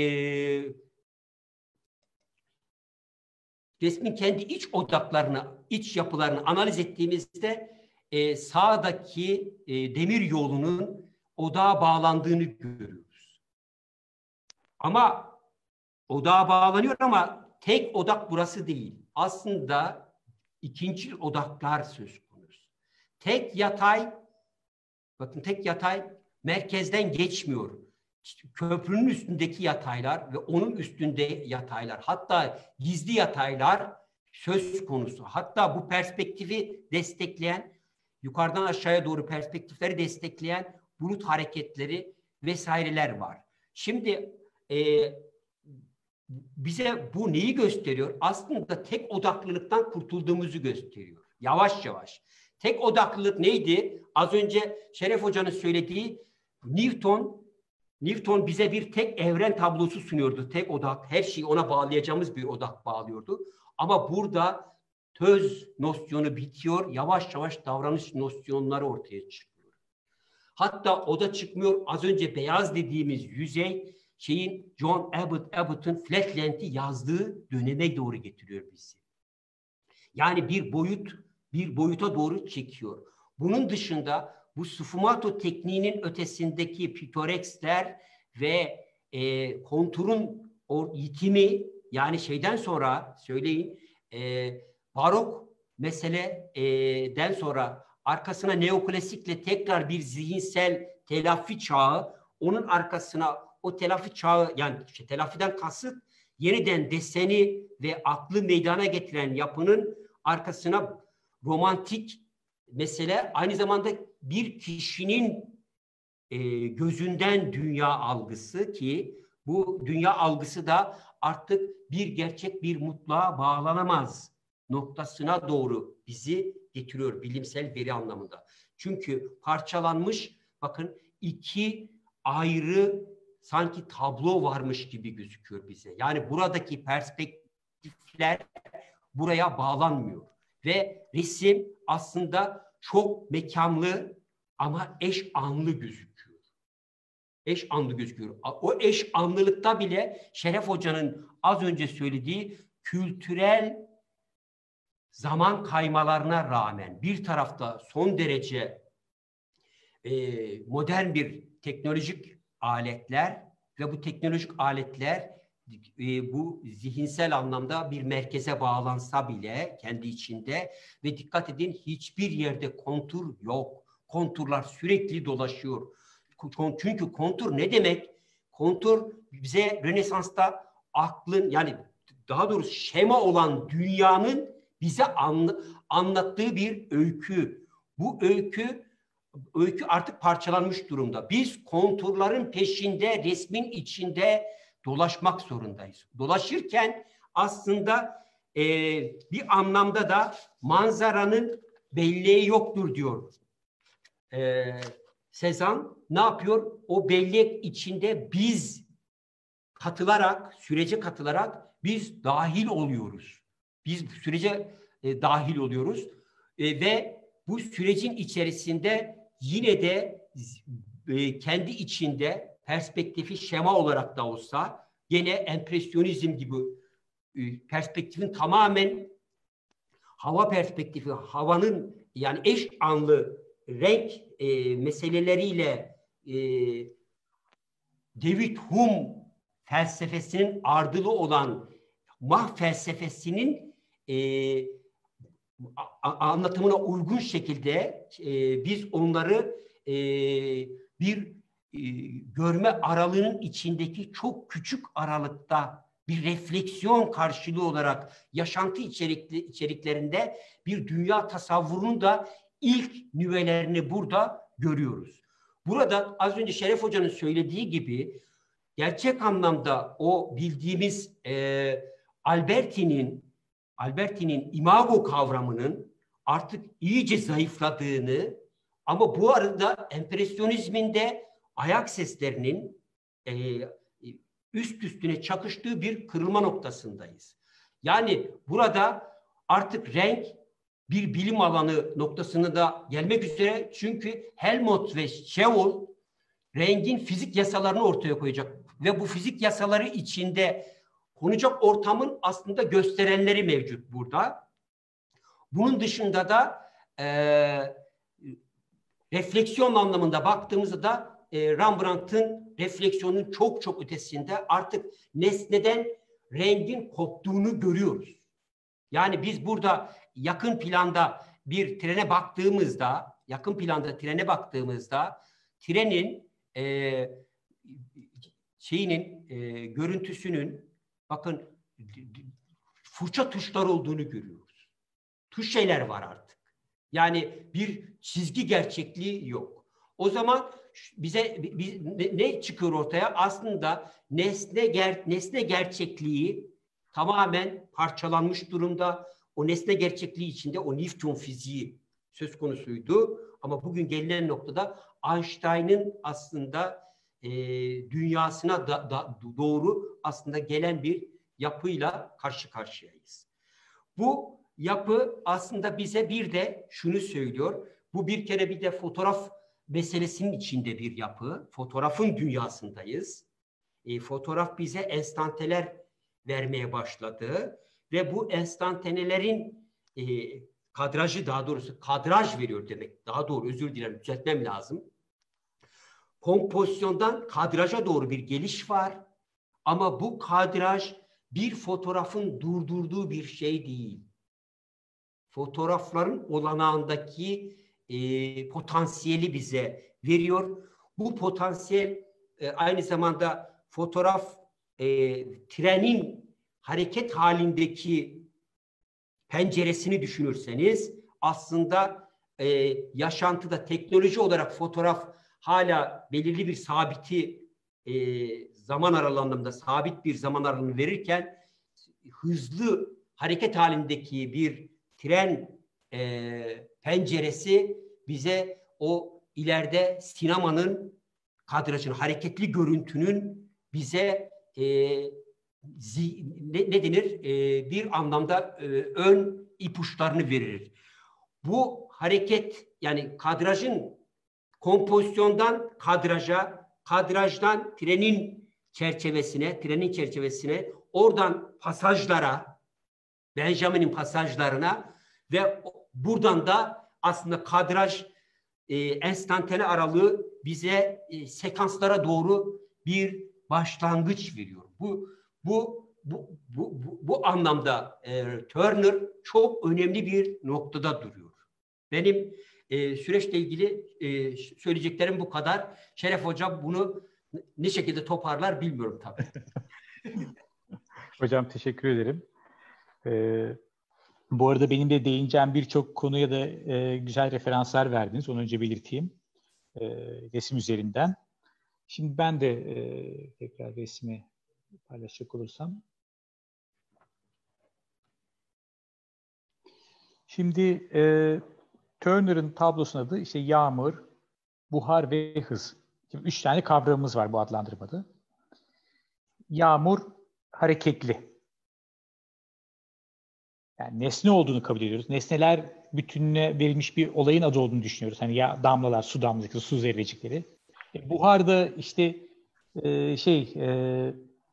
resmin kendi iç odaklarını, iç yapılarını analiz ettiğimizde e, sağdaki e, demir yolunun odağa bağlandığını görüyoruz. Ama odağa bağlanıyor ama tek odak burası değil. Aslında ikinci odaklar söz konusu. Tek yatay, bakın tek yatay merkezden geçmiyor. İşte köprünün üstündeki yataylar ve onun üstünde yataylar, hatta gizli yataylar söz konusu. Hatta bu perspektifi destekleyen, yukarıdan aşağıya doğru perspektifleri destekleyen bulut hareketleri vesaireler var. Şimdi e, bize bu neyi gösteriyor? Aslında tek odaklılıktan kurtulduğumuzu gösteriyor. Yavaş yavaş. Tek odaklılık neydi? Az önce Şeref Hoca'nın söylediği Newton, Newton bize bir tek evren tablosu sunuyordu. Tek odak, her şeyi ona bağlayacağımız bir odak bağlıyordu. Ama burada töz nosyonu bitiyor, yavaş yavaş davranış nosyonları ortaya çıkıyor. Hatta o da çıkmıyor. Az önce beyaz dediğimiz yüzey şeyin John Abbott, Abbott'ın Flatland'i yazdığı döneme doğru getiriyor bizi. Yani bir boyut, bir boyuta doğru çekiyor. Bunun dışında bu sfumato tekniğinin ötesindeki pitoreksler ve e, konturun o yitimi, yani şeyden sonra söyleyin e, barok meseleden sonra arkasına neoklasikle tekrar bir zihinsel telafi çağı, onun arkasına o telafi çağı, yani işte telafiden kasıt yeniden deseni ve aklı meydana getiren yapının arkasına romantik mesele, aynı zamanda bir kişinin e, gözünden dünya algısı, ki bu dünya algısı da artık bir gerçek, bir mutluğa bağlanamaz noktasına doğru bizi getiriyor bilimsel veri anlamında. Çünkü parçalanmış, bakın iki ayrı sanki tablo varmış gibi gözüküyor bize. Yani buradaki perspektifler buraya bağlanmıyor. Ve resim aslında çok mekanlı ama eş anlı gözüküyor. Eş anlı gözüküyor. O eş anlılıkta bile Şeref Hoca'nın az önce söylediği kültürel zaman kaymalarına rağmen bir tarafta son derece e, modern bir teknolojik aletler ve bu teknolojik aletler e, bu zihinsel anlamda bir merkeze bağlansa bile kendi içinde, ve dikkat edin hiçbir yerde kontur yok. Konturlar sürekli dolaşıyor. Çünkü kontur ne demek? Kontur bize Rönesans'ta aklın, yani daha doğrusu şema olan dünyanın bize anla, anlattığı bir öykü. Bu öykü öykü artık parçalanmış durumda. Biz konturların peşinde, resmin içinde dolaşmak zorundayız. Dolaşırken aslında e, bir anlamda da manzaranın belleği yoktur diyor. E, Cézanne ne yapıyor? O bellek içinde biz katılarak, sürece katılarak biz dahil oluyoruz. Biz sürece e, dahil oluyoruz e, ve bu sürecin içerisinde yine de e, kendi içinde perspektifi şema olarak da olsa gene empresyonizm gibi e, perspektifin tamamen hava perspektifi, havanın yani eş anlı renk e, meseleleriyle e, David Hume felsefesinin ardılı olan Mach felsefesinin e, anlatımına uygun şekilde e, biz onları e, bir e, görme aralığının içindeki çok küçük aralıkta bir refleksiyon karşılığı olarak yaşantı içerikli, içeriklerinde bir dünya tasavvurunun da ilk nüvelerini burada görüyoruz. Burada az önce Şeref Hoca'nın söylediği gibi gerçek anlamda o bildiğimiz e, Alberti'nin Alberti'nin imago kavramının artık iyice zayıfladığını, ama bu arada empresyonizminde ayak seslerinin e, üst üstüne çakıştığı bir kırılma noktasındayız. Yani burada artık renk bir bilim alanı noktasına da gelmek üzere, çünkü Helmut ve Schewel rengin fizik yasalarını ortaya koyacak ve bu fizik yasaları içinde konacak ortamın aslında gösterenleri mevcut burada. Bunun dışında da e, refleksiyon anlamında baktığımızda da e, Rembrandt'ın refleksiyonun çok çok ötesinde artık nesneden rengin koptuğunu görüyoruz. Yani biz burada yakın planda bir trene baktığımızda, yakın planda trene baktığımızda trenin e, şeyinin e, görüntüsünün, bakın fırça tuşlar olduğunu görüyoruz. Tuş şeyler var artık. Yani bir çizgi gerçekliği yok. O zaman bize biz, ne, ne çıkıyor ortaya? Aslında nesne ger, nesne gerçekliği tamamen parçalanmış durumda. O nesne gerçekliği içinde o Newton fiziği söz konusuydu. Ama bugün gelinen noktada Einstein'ın aslında e, dünyasına da, da, doğru aslında gelen bir yapıyla karşı karşıyayız. Bu yapı aslında bize bir de şunu söylüyor. Bu bir kere bir de fotoğraf meselesinin içinde bir yapı. Fotoğrafın dünyasındayız. E, fotoğraf bize enstanteler vermeye başladı. Ve bu enstantanelerin e, kadrajı, daha doğrusu kadraj veriyor demek. Daha doğru, özür dilerim, düzeltmem lazım. Kompozisyondan kadraja doğru bir geliş var. Ama bu kadraj bir fotoğrafın durdurduğu bir şey değil. Fotoğrafların olanağındaki e, potansiyeli bize veriyor. Bu potansiyel e, aynı zamanda fotoğraf e, trenin hareket halindeki penceresini düşünürseniz aslında e, yaşantıda teknoloji olarak fotoğraf hala belirli bir sabiti e, zaman aralığında sabit bir zaman aralığını verirken hızlı hareket halindeki bir tren e, penceresi bize o ileride sinemanın kadrajın, hareketli görüntünün bize e, zi, ne, ne denir? E, bir anlamda e, ön ipuçlarını verir. Bu hareket, yani kadrajın kompozisyondan kadraja, kadrajdan trenin çerçevesine, trenin çerçevesine, oradan pasajlara, Benjamin'in pasajlarına ve buradan da aslında kadraj e, enstantane aralığı bize e, sekanslara doğru bir başlangıç veriyor. Bu bu bu bu bu, bu anlamda e, Turner çok önemli bir noktada duruyor. Benim e, süreçle ilgili e, söyleyeceklerim bu kadar. Şeref Hocam bunu ne şekilde toparlar bilmiyorum tabii. Hocam teşekkür ederim. Ee, bu arada benim de değineceğim birçok konuya da e, güzel referanslar verdiniz. Onu önce belirteyim. E, resim üzerinden. Şimdi ben de e, tekrar resmi paylaşacak olursam. Şimdi e, Turner'ın tablosunun adı işte yağmur, buhar ve hız. Şimdi üç tane kavramımız var bu adlandırmada. Yağmur hareketli. Yani nesne olduğunu kabul ediyoruz. Nesneler bütününe verilmiş bir olayın adı olduğunu düşünüyoruz. Hani ya damlalar, su damlacıkları, su zerrecikleri. E, buhar da işte e, şey e,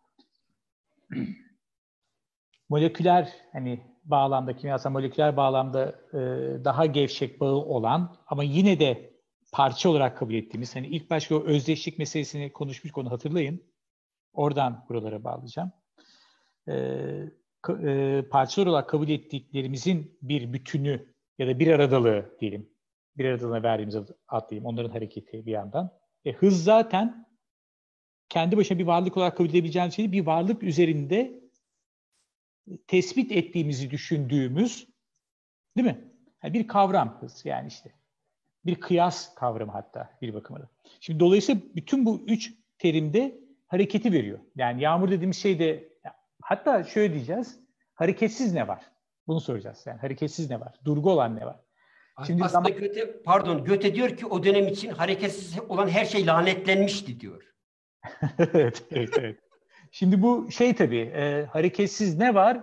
moleküler hani bağlamda, kimyasal moleküler bağlamda e, daha gevşek bağı olan ama yine de parça olarak kabul ettiğimiz, hani ilk başta o özdeşlik meselesini konuşmuş konu hatırlayın. Oradan buralara bağlayacağım. E, e, parçalar olarak kabul ettiklerimizin bir bütünü ya da bir aradalığı diyelim. Bir aradalığına verdiğimiz ad diyeyim. Onların hareketi bir yandan. E, hız zaten kendi başına bir varlık olarak kabul edebileceğimiz şey, bir varlık üzerinde tespit ettiğimizi düşündüğümüz, değil mi? Yani bir kavram hız, yani işte bir kıyas kavramı hatta bir bakıma. Şimdi dolayısıyla bütün bu üç terimde hareketi veriyor. Yani yağmur dediğimiz şey de, hatta şöyle diyeceğiz, hareketsiz ne var? Bunu soracağız. Yani hareketsiz ne var? Durgu olan ne var? Şimdi aslında zaman... Göte, pardon, Göte diyor ki o dönem için hareketsiz olan her şey lanetlenmişti diyor. evet, evet, evet. Şimdi bu şey tabii, e, hareketsiz ne var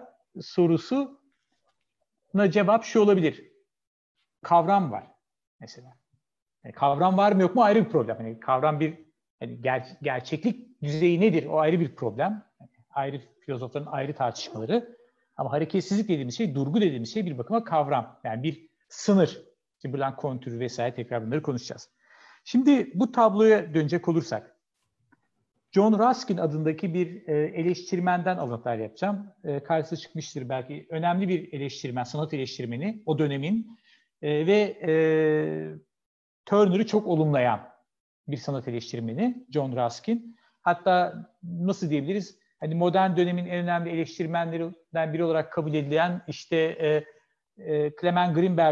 sorusuna cevap şu olabilir. Kavram var mesela. Yani kavram var mı yok mu ayrı bir problem. Yani kavram bir yani ger- gerçeklik düzeyi nedir? O ayrı bir problem. Yani ayrı filozofların ayrı tartışmaları. Ama hareketsizlik dediğimiz şey, durgu dediğimiz şey bir bakıma kavram. Yani bir sınır. Şimdi buradan kontür vesaire tekrar bunları konuşacağız. Şimdi bu tabloya dönecek olursak. John Ruskin adındaki bir e, eleştirmenden alıntılar yapacağım. E, karşısına çıkmıştır belki. Önemli bir eleştirmen, sanat eleştirmeni o dönemin e, ve e, Turner'ı çok olumlayan bir sanat eleştirmeni John Ruskin. Hatta nasıl diyebiliriz? Hani modern dönemin en önemli eleştirmenlerinden biri olarak kabul edilen işte e, e, Clement Greenberg'in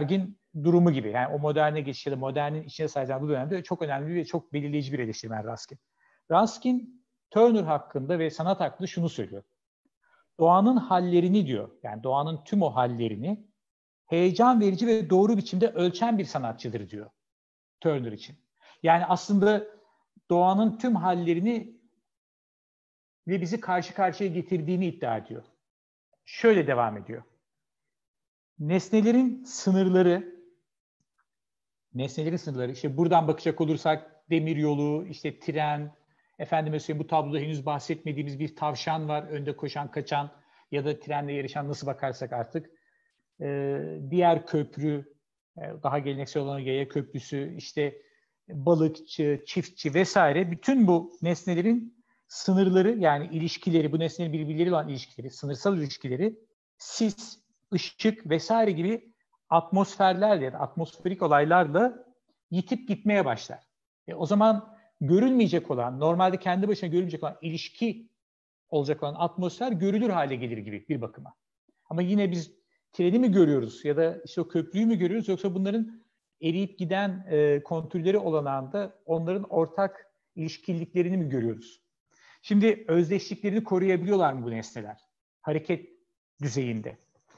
durumu gibi. Yani o moderne geçiş ya da modernin içine sahilen bu dönemde çok önemli ve çok belirleyici bir eleştirmen Ruskin. Ruskin, Turner hakkında ve sanat hakkında şunu söylüyor. Doğanın hallerini diyor, yani doğanın tüm o hallerini heyecan verici ve doğru biçimde ölçen bir sanatçıdır diyor Turner için. Yani aslında doğanın tüm hallerini ve bizi karşı karşıya getirdiğini iddia ediyor. Şöyle devam ediyor. Nesnelerin sınırları, nesnelerin sınırları, işte buradan bakacak olursak demiryolu, işte tren, efendime söyleyeyim bu tabloda henüz bahsetmediğimiz bir tavşan var, önde koşan, kaçan ya da trenle yarışan, nasıl bakarsak artık. Ee, diğer köprü, daha geleneksel olan yaya köprüsü, işte balıkçı, çiftçi vesaire, bütün bu nesnelerin sınırları, yani ilişkileri, bu nesnelerin birbirleriyle olan ilişkileri, sınırsal ilişkileri, sis, ışık vesaire gibi atmosferlerle ya da atmosferik olaylarla yitip gitmeye başlar. E, o zaman görülmeyecek olan, normalde kendi başına görülmeyecek olan ilişki olacak olan atmosfer görülür hale gelir gibi bir bakıma. Ama yine biz treni mi görüyoruz ya da işte o köprüyü mü görüyoruz, yoksa bunların eriyip giden e, kontürleri olan anda onların ortak ilişkiliklerini mi görüyoruz? Şimdi özdeşliklerini koruyabiliyorlar mı bu nesneler? Hareket düzeyinde.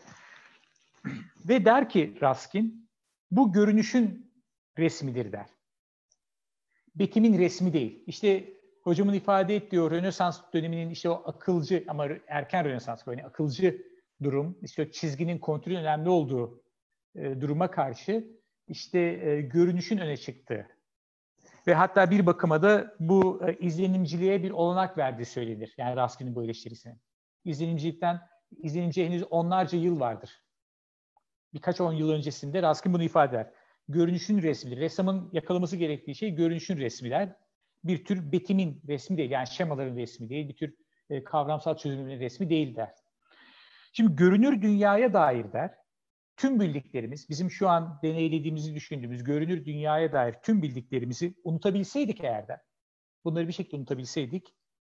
Ve der ki Ruskin, bu görünüşün resmidir der. Betimin resmi değil. İşte hocamın ifade ettiği o Rönesans döneminin işte o akılcı ama erken Rönesans yani akılcı durum, işte çizginin kontrolün önemli olduğu e, duruma karşı işte e, görünüşün öne çıktığı ve hatta bir bakıma da bu e, izlenimciliğe bir olanak verdiği söylenir. Yani Ruskin'in bu eleştirisine. İzlenimcilikten, izlenimciye henüz onlarca yıl vardır. Birkaç on yıl öncesinde Ruskin bunu ifade eder. Görünüşün resmidir. Ressamın yakalaması gerektiği şey görünüşün resmiler. Bir tür betimin resmi değil, yani şemaların resmi değil, bir tür e, kavramsal çözümlerin resmi değil der. Şimdi görünür dünyaya dair der, tüm bildiklerimiz, bizim şu an deneylediğimizi düşündüğümüz görünür dünyaya dair tüm bildiklerimizi unutabilseydik eğer der, bunları bir şekilde unutabilseydik,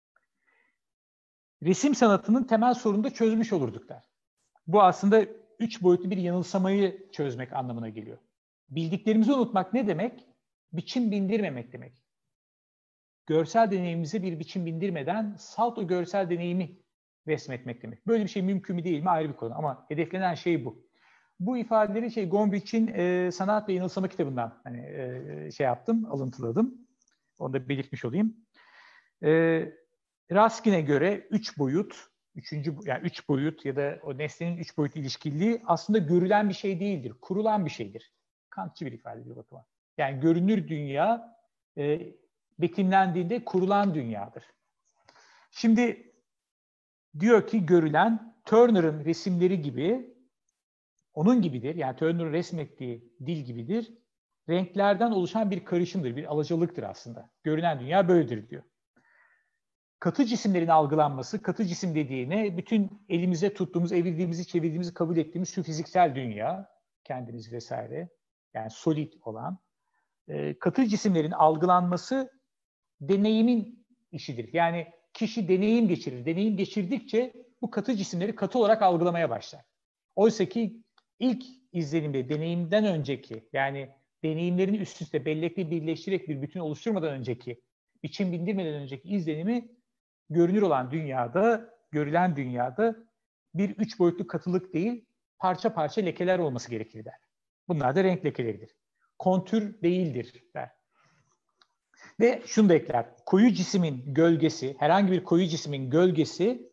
resim sanatının temel sorununu da çözmüş olurduk der. Bu aslında üç boyutlu bir yanılsamayı çözmek anlamına geliyor. Bildiklerimizi unutmak ne demek? Biçim bindirmemek demek. Görsel deneyimimize bir biçim bindirmeden salt o görsel deneyimi resmetmek demek. Böyle bir şey mümkün mü değil mi ayrı bir konu ama hedeflenen şey bu. Bu ifadeleri şey Gombrich'in e, Sanat ve Yanılsama kitabından hani e, şey yaptım, alıntıladım. Onu da belirtmiş olayım. E, Ruskin'e göre üç boyut, üçüncü yani üç boyut ya da o nesnenin üç boyut ilişkiliği aslında görülen bir şey değildir, kurulan bir şeydir. Kantçı bir ifade bir bakıma. Yani görünür dünya e, betimlendiğinde kurulan dünyadır. Şimdi diyor ki görülen Turner'ın resimleri gibi, onun gibidir. Yani Turner'ın resmettiği dil gibidir. Renklerden oluşan bir karışımdır, bir alacalıktır aslında. Görünen dünya böyledir diyor. Katı cisimlerin algılanması, katı cisim dediğine bütün elimize tuttuğumuz, evirdiğimizi, çevirdiğimizi kabul ettiğimiz şu fiziksel dünya, kendimiz vesaire, yani solid olan, e, katı cisimlerin algılanması deneyimin işidir. Yani kişi deneyim geçirir. Deneyim geçirdikçe bu katı cisimleri katı olarak algılamaya başlar. Oysa ki ilk izlenimde, deneyimden önceki, yani deneyimlerini üst üste bellekle birleştirerek bir bütün oluşturmadan önceki, biçim bindirmeden önceki izlenimi görünür olan dünyada, görülen dünyada bir üç boyutlu katılık değil, parça parça lekeler olması gerekir der. Bunlar da renk lekeleridir. Kontür değildir der. Ve şunu da ekler, koyu cismin gölgesi, herhangi bir koyu cismin gölgesi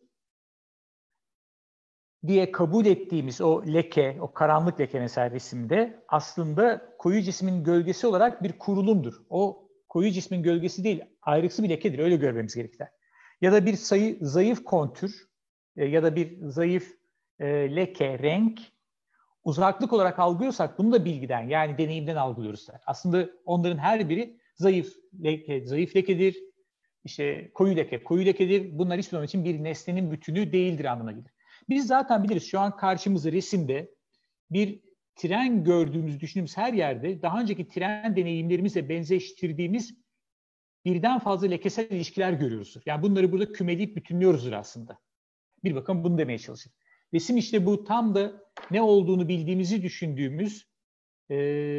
diye kabul ettiğimiz o leke, o karanlık leke mesela resimde aslında koyu cismin gölgesi olarak bir kurulumdur. O koyu cismin gölgesi değil, ayrıksı bir lekedir, öyle görmemiz gerekir. Ya da bir sayı, zayıf kontür e, ya da bir zayıf e, leke, renk, uzaklık olarak algılıyorsak bunu da bilgiden, yani deneyimden algılıyoruz. Aslında onların her biri zayıf leke, zayıf lekedir, işte koyu leke, koyu lekedir. Bunlar hiçbir zaman için bir nesnenin bütünü değildir anlamına gelir. Biz zaten biliriz, şu an karşımızda resimde bir tren gördüğümüzü düşündüğümüz her yerde daha önceki tren deneyimlerimizle benzeştirdiğimiz birden fazla lekesel ilişkiler görüyoruzdur. Yani bunları burada kümeleyip bütünlüyoruzdur aslında. Bir bakın bunu demeye çalışın. Resim işte bu tam da ne olduğunu bildiğimizi düşündüğümüz e,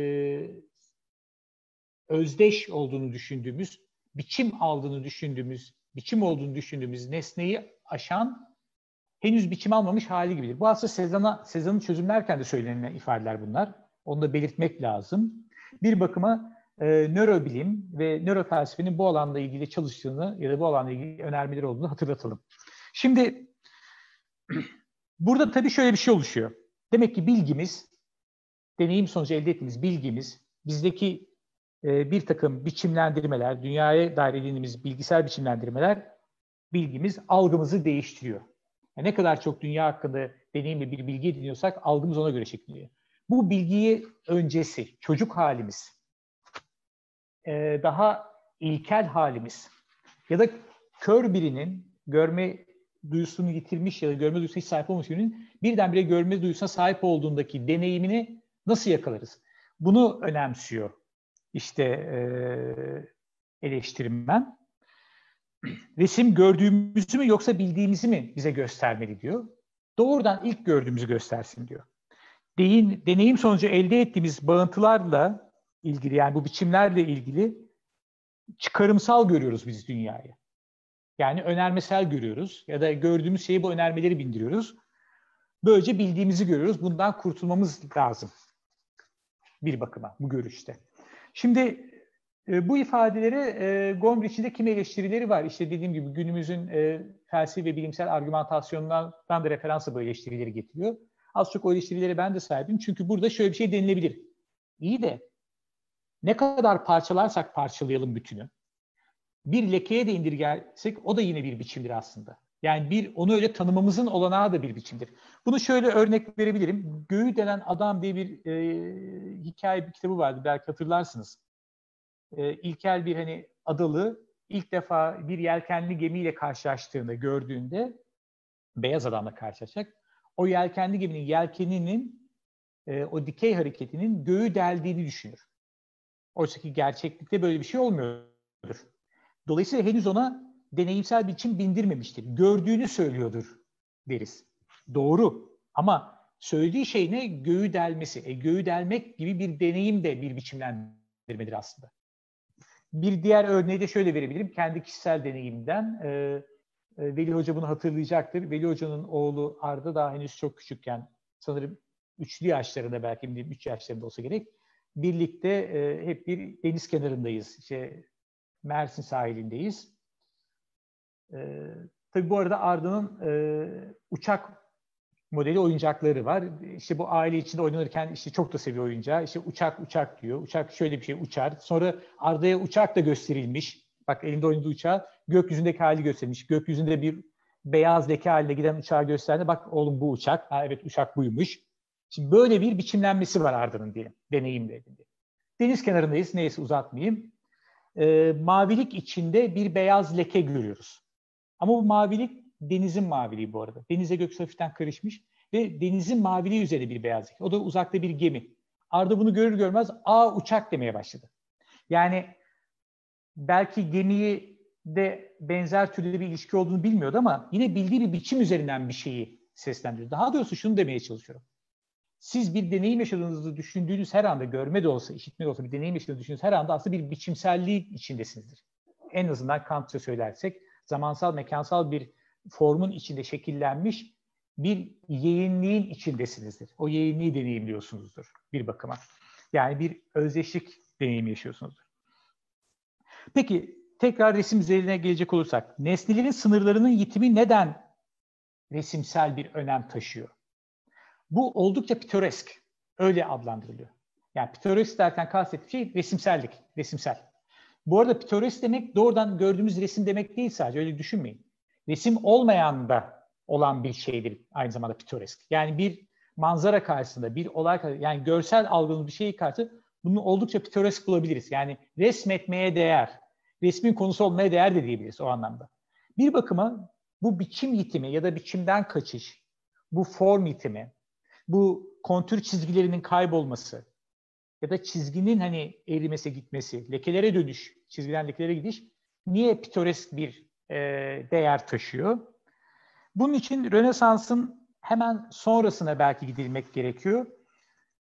özdeş olduğunu düşündüğümüz, biçim aldığını düşündüğümüz, biçim olduğunu düşündüğümüz nesneyi aşan henüz biçim almamış hali gibidir. Bu aslında Cézanne'a, Cézanne'ı çözümlerken de söylenen ifadeler bunlar. Onu da belirtmek lazım. Bir bakıma e, nörobilim ve nörofelsefenin bu alanla ilgili çalıştığını ya da bu alanla ilgili önermeleri olduğunu hatırlatalım. Şimdi burada tabii şöyle bir şey oluşuyor. Demek ki bilgimiz, deneyim sonucu elde ettiğimiz bilgimiz, bizdeki e, bir takım biçimlendirmeler, dünyaya dair edindiğimiz bilgisayar biçimlendirmeler, bilgimiz, algımızı değiştiriyor. Yani ne kadar çok dünya hakkında deneyimli bir bilgi ediniyorsak algımız ona göre şekilleniyor. Bu bilgiyi öncesi, çocuk halimiz, e, daha ilkel halimiz ya da kör birinin görme duyusunu yitirmiş ya da görme duyusuna hiç sahip olmamış birinin birdenbire görme duyusuna sahip olduğundaki deneyimini nasıl yakalarız? Bunu önemsiyor işte e, eleştirmen. Resim gördüğümüzü mü yoksa bildiğimizi mi bize göstermeli diyor. Doğrudan ilk gördüğümüzü göstersin diyor. Deyin, deneyim sonucu elde ettiğimiz bağıntılarla ilgili, yani bu biçimlerle ilgili çıkarımsal görüyoruz biz dünyayı. Yani önermesel görüyoruz ya da gördüğümüz şeyi bu önermeleri bindiriyoruz. Böylece bildiğimizi görüyoruz. Bundan kurtulmamız lazım bir bakıma bu görüşte. Şimdi e, bu ifadelere e, Gombrich'in de kimi eleştirileri var. İşte dediğim gibi günümüzün e, felsefi ve bilimsel argümantasyonundan da referansa bu eleştirileri getiriyor. Az çok o eleştirilere ben de sahibim. Çünkü burada şöyle bir şey denilebilir. İyi de ne kadar parçalarsak parçalayalım bütünü, bir lekeye de indirgersek o da yine bir biçimdir aslında. Yani bir onu öyle tanımamızın olanağı da bir biçimdir. Bunu şöyle örnek verebilirim. Göğü delen Adam diye bir e, hikaye bir kitabı vardı, belki hatırlarsınız. E, ilkel bir hani adalı ilk defa bir yelkenli gemiyle karşılaştığında, gördüğünde beyaz adamla karşılaşacak. O yelkenli geminin yelkeninin e, o dikey hareketinin göğü deldiğini düşünür. Oysa ki gerçeklikte böyle bir şey olmuyordur. Dolayısıyla henüz ona deneyimsel biçim bindirmemiştir. Gördüğünü söylüyordur deriz. Doğru. Ama söylediği şey ne? Göğü delmesi. E, göğü delmek gibi bir deneyim de bir biçimlendirmedir aslında. Bir diğer örneği de şöyle verebilirim. Kendi kişisel deneyimden. E, e, Veli Hoca bunu hatırlayacaktır. Veli Hoca'nın oğlu Arda daha henüz çok küçükken, sanırım üçlü yaşlarında, belki üç yaşlarında olsa gerek, birlikte e, hep bir deniz kenarındayız. İşte Mersin sahilindeyiz. Ee, tabii bu arada Arda'nın e, uçak modeli oyuncakları var. İşte bu aile içinde oynanırken işte çok da seviyor oyuncağı. İşte uçak uçak diyor. Uçak şöyle bir şey uçar. Sonra Arda'ya uçak da gösterilmiş. Bak elinde oynadığı uçağı gökyüzündeki hali gösterilmiş. Gökyüzünde bir beyaz leke haline giden uçağı gösterdi. Bak oğlum bu uçak. Ha evet uçak buymuş. Şimdi böyle bir biçimlenmesi var Arda'nın diyelim. Deneyimle. Deniz kenarındayız. Neyse uzatmayayım. E, mavilik içinde bir beyaz leke görüyoruz. Ama bu mavilik denizin maviliği bu arada. Denize gökyüzü hafiften karışmış ve denizin maviliği üzerinde bir beyaz leke. O da uzakta bir gemi. Arda bunu görür görmez aa uçak demeye başladı. Yani belki gemiyi de benzer türde bir ilişki olduğunu bilmiyordu ama yine bildiği bir biçim üzerinden bir şeyi seslendiriyor. Daha doğrusu şunu demeye çalışıyorum. Siz bir deneyim yaşadığınızı düşündüğünüz her anda, görme de olsa, işitme de olsa bir deneyim yaşadığınızı düşündüğünüz her anda aslında bir biçimselliği içindesinizdir. En azından Kantça söylersek, zamansal, mekansal bir formun içinde şekillenmiş bir yeğinliğin içindesinizdir. O yeğinliği deneyimliyorsunuzdur bir bakıma. Yani bir özdeşlik deneyimi yaşıyorsunuzdur. Peki, tekrar resim üzerine gelecek olursak, nesnelerin sınırlarının yitimi neden resimsel bir önem taşıyor? Bu oldukça pitoresk, öyle adlandırılıyor. Yani pitoresk derken kastettiğim şey resimsellik, resimsel. Bu arada pitoresk demek doğrudan gördüğümüz resim demek değil sadece, öyle düşünmeyin. Resim olmayan da olan bir şeydir aynı zamanda pitoresk. Yani bir manzara karşısında, bir olay karşısında, yani görsel algıladığımız bir şeyi karşısında bunu oldukça pitoresk bulabiliriz. Yani resmetmeye değer, resmin konusu olmaya değer de diyebiliriz o anlamda. Bir bakıma bu biçim yitimi ya da biçimden kaçış, bu form yitimi, bu kontür çizgilerinin kaybolması ya da çizginin hani erimesi gitmesi, lekelere dönüş, çizgiden lekelere gidiş niye pitoresk bir e, değer taşıyor? Bunun için Rönesans'ın hemen sonrasına belki gidilmek gerekiyor.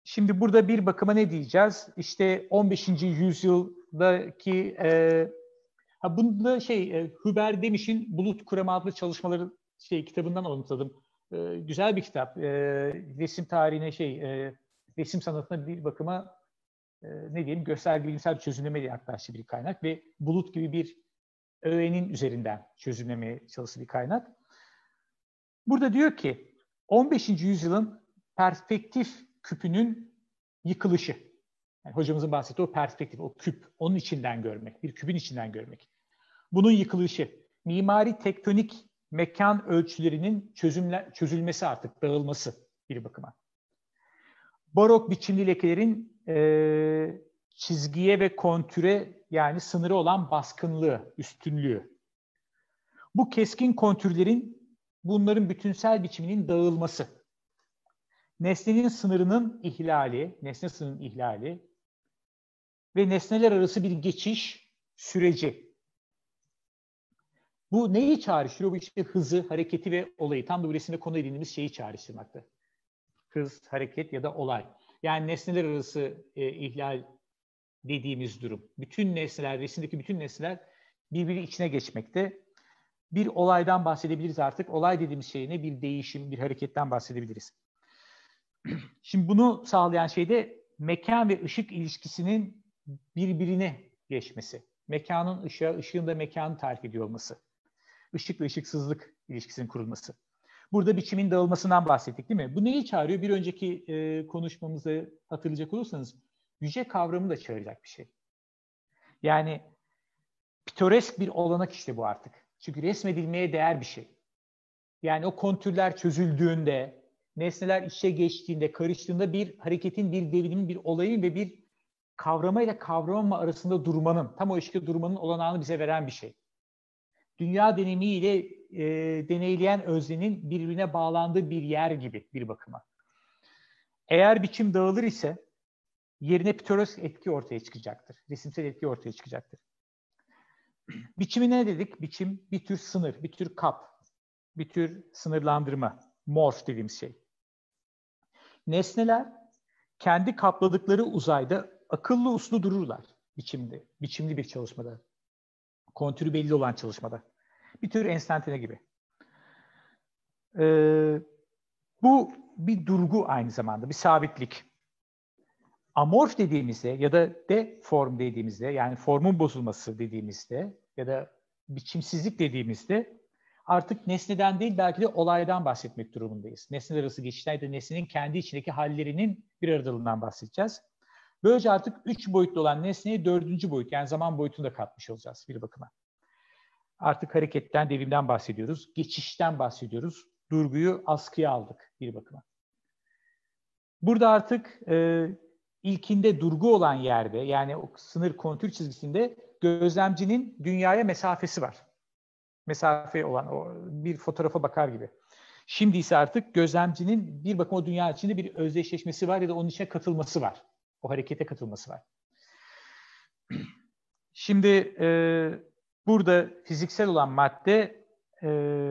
Şimdi burada bir bakıma ne diyeceğiz? İşte on beşinci yüzyıldaki e, ha bunda şey e, Hubert Demiş'in Bulut Kuramı adlı çalışmaları şey kitabından alıntıladım. E, güzel bir kitap. E, resim tarihine şey e, resim sanatına bir bakıma e, ne diyelim gösterge bilimsel bir çözümlemeye yaklaştığı bir kaynak ve bulut gibi bir öğenin üzerinden çözümlemeye çalıştığı bir kaynak. Burada diyor ki on beşinci yüzyılın perspektif küpünün yıkılışı. Yani hocamızın bahsettiği o perspektif, o küp, onun içinden görmek, bir küpün içinden görmek. Bunun yıkılışı, mimari tektonik mekan ölçülerinin çözümle, çözülmesi artık, dağılması bir bakıma. Barok biçimli lekelerin e, çizgiye ve kontüre yani sınırı olan baskınlığı, üstünlüğü. Bu keskin kontürlerin bunların bütünsel biçiminin dağılması. Nesnenin sınırının ihlali, nesne sınırının ihlali ve nesneler arası bir geçiş süreci. Bu neyi çağrıştırıyor? Bu işte hızı, hareketi ve olayı. Tam da bu resimde konu edindiğimiz şeyi çağrıştırmakta. Hız, hareket ya da olay. Yani nesneler arası e, ihlal dediğimiz durum. Bütün nesneler, resimdeki bütün nesneler birbiri içine geçmekte. Bir olaydan bahsedebiliriz artık. Olay dediğimiz şey ne? Bir değişim, bir hareketten bahsedebiliriz. Şimdi bunu sağlayan şey de mekan ve ışık ilişkisinin birbirine geçmesi. Mekanın ışığa, ışığın da mekanı tarif ediyor olması. Işık ve ışıksızlık ilişkisinin kurulması. Burada biçimin dağılmasından bahsettik değil mi? Bu neyi çağırıyor? Bir önceki e, konuşmamızı hatırlayacak olursanız yüce kavramı da çağıracak bir şey. Yani pitoresk bir olanak işte bu artık. Çünkü resmedilmeye değer bir şey. Yani o kontürler çözüldüğünde, nesneler içe geçtiğinde, karıştığında bir hareketin, bir devrimin, bir olayın ve bir kavramayla kavramama arasında durmanın, tam o ilişkide durmanın olanağını bize veren bir şey. Dünya deneyimiyle e, deneyleyen öznenin birbirine bağlandığı bir yer gibi bir bakıma. Eğer biçim dağılır ise yerine pitoresk etki ortaya çıkacaktır. Resimsel etki ortaya çıkacaktır. Biçimi ne dedik? Biçim bir tür sınır, bir tür kap, bir tür sınırlandırma, morf dediğimiz şey. Nesneler kendi kapladıkları uzayda akıllı uslu dururlar biçimde, biçimli bir çalışmada, kontürü belli olan çalışmada. Bir tür enstantane gibi. Ee, bu bir durgu aynı zamanda, bir sabitlik. Amorf dediğimizde ya da deform dediğimizde, yani formun bozulması dediğimizde ya da biçimsizlik dediğimizde artık nesneden değil belki de olaydan bahsetmek durumundayız. Nesneler arası geçişler de nesnenin kendi içindeki hallerinin bir aradalığından bahsedeceğiz. Böylece artık üç boyutlu olan nesneye dördüncü boyut yani zaman boyutunu da katmış olacağız bir bakıma. Artık hareketten, devrimden bahsediyoruz. Geçişten bahsediyoruz. Durguyu askıya aldık bir bakıma. Burada artık e, ilkinde durgu olan yerde yani o sınır kontür çizgisinde gözlemcinin dünyaya mesafesi var. Mesafe olan o bir fotoğrafa bakar gibi. Şimdi ise artık gözlemcinin bir bakıma o dünya içinde bir özdeşleşmesi var ya da onun içine katılması var. O harekete katılması var. Şimdi e, burada fiziksel olan madde e,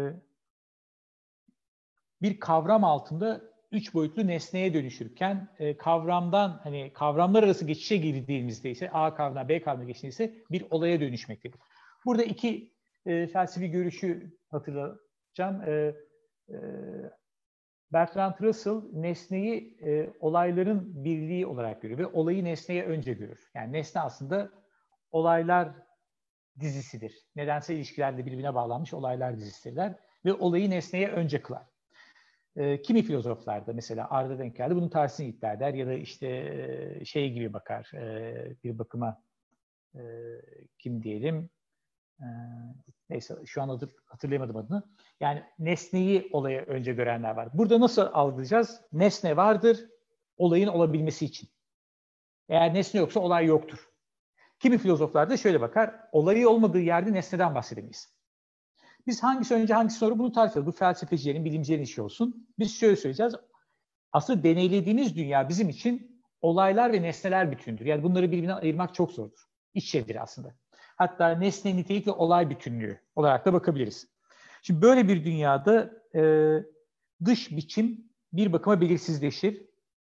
bir kavram altında üç boyutlu nesneye dönüşürken e, kavramdan hani kavramlar arası geçişe girdiğimizde ise A kavramına B kavramına geçtiğimizde bir olaya dönüşmektedir. Burada iki e, felsefi görüşü hatırlayacağım. E, e, Bertrand Russell nesneyi e, olayların birliği olarak görüyor ve olayı nesneye önce görür. Yani nesne aslında olaylar dizisidir. Nedensel ilişkilerle birbirine bağlanmış olaylar dizisidirler ve olayı nesneye önce kılar. E, kimi filozoflar da mesela Arda denk geldi bunun tersini iddia eder ya da işte e, şey gibi bakar e, bir bakıma e, kim diyelim e, neyse şu an hatırlayamadım adını. Yani nesneyi olaya önce görenler var. Burada nasıl algılayacağız? Nesne vardır olayın olabilmesi için. Eğer nesne yoksa olay yoktur. Kimi filozoflar da şöyle bakar. Olayı olmadığı yerde nesneden bahsedemeyiz. Biz hangisi önce hangisi sonra bunu tartışıyoruz. Bu felsefecilerin, bilimcilerin işi olsun. Biz şöyle söyleyeceğiz. Aslında deneylediğimiz dünya bizim için olaylar ve nesneler bütündür. Yani bunları birbirinden ayırmak çok zordur. İç şeydir aslında. Hatta nesne, nitelik ve olay bütünlüğü olarak da bakabiliriz. Şimdi böyle bir dünyada e, dış biçim bir bakıma belirsizleşir.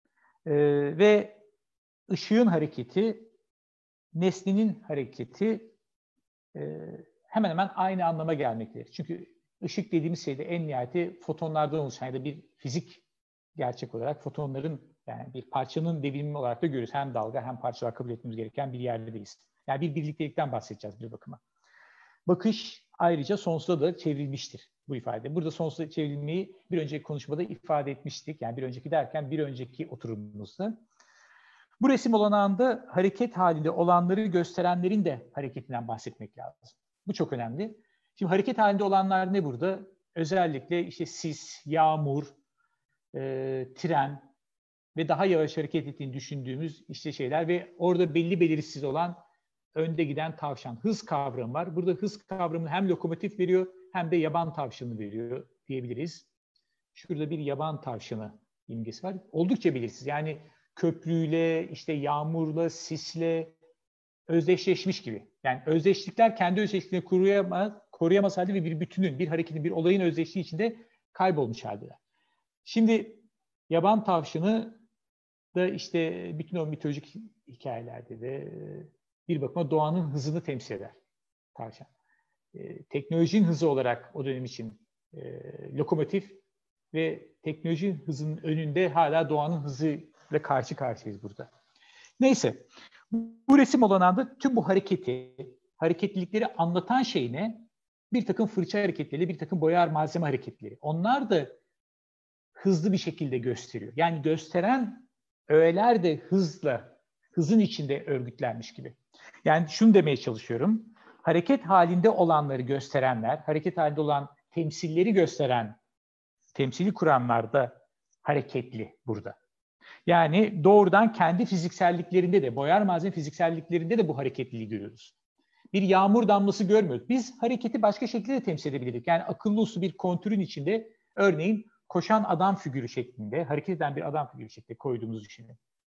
E, ve ışığın hareketi, nesnenin hareketi e, hemen hemen aynı anlama gelmektedir. Çünkü ışık dediğimiz şey de en nihayeti fotonlardan oluşan ya da bir fizik gerçek olarak fotonların, yani bir parçanın devinimi olarak da görürüz. Hem dalga hem parçalar kabul etmemiz gereken bir yerdeyiz. Yani bir birliktelikten bahsedeceğiz bir bakıma. Bakış ayrıca sonsuza da çevrilmiştir bu ifade. Burada sonsuza çevrilmeyi bir önceki konuşmada ifade etmiştik. Yani bir önceki derken bir önceki oturumumuzda. Bu resim olanağında hareket halinde olanları gösterenlerin de hareketinden bahsetmek lazım. Bu çok önemli. Şimdi hareket halinde olanlar ne burada? Özellikle işte sis, yağmur, e, tren ve daha yavaş hareket ettiğini düşündüğümüz işte şeyler ve orada belli belirsiz olan önde giden tavşan. Hız kavramı var. Burada hız kavramını hem lokomotif veriyor hem de yaban tavşanı veriyor diyebiliriz. Şurada bir yaban tavşanı imgesi var. Oldukça belirsiz. Yani köprüyle, işte yağmurla, sisle özdeşleşmiş gibi. Yani özdeşlikler kendi özdeşliğini koruyamaz, koruyamaz halde ve bir bütünün, bir hareketin, bir olayın özdeşliği içinde kaybolmuş haldeler. Şimdi yaban tavşanı da işte bütün o mitolojik hikayelerde de bir bakıma doğanın hızını temsil eder tavşan. E, teknolojinin hızı olarak o dönem için e, lokomotif ve teknoloji hızının önünde hala doğanın hızıyla karşı karşıyayız burada. Neyse, bu resim olanağında tüm bu hareketi, hareketlilikleri anlatan şey ne? Bir takım fırça hareketleri, bir takım boyar malzeme hareketleri. Onlar da hızlı bir şekilde gösteriyor. Yani gösteren öğeler de hızla, hızın içinde örgütlenmiş gibi. Yani şunu demeye çalışıyorum. Hareket halinde olanları gösterenler, hareket halinde olan temsilleri gösteren, temsili kuranlar da hareketli burada. Yani doğrudan kendi fizikselliklerinde de, boyar malzeme fizikselliklerinde de bu hareketliliği görüyoruz. Bir yağmur damlası görmüyoruz. Biz hareketi başka şekilde de temsil edebilirdik. Yani akıllı uslu bir kontürün içinde örneğin koşan adam figürü şeklinde, hareket eden bir adam figürü şeklinde koyduğumuzu düşünün.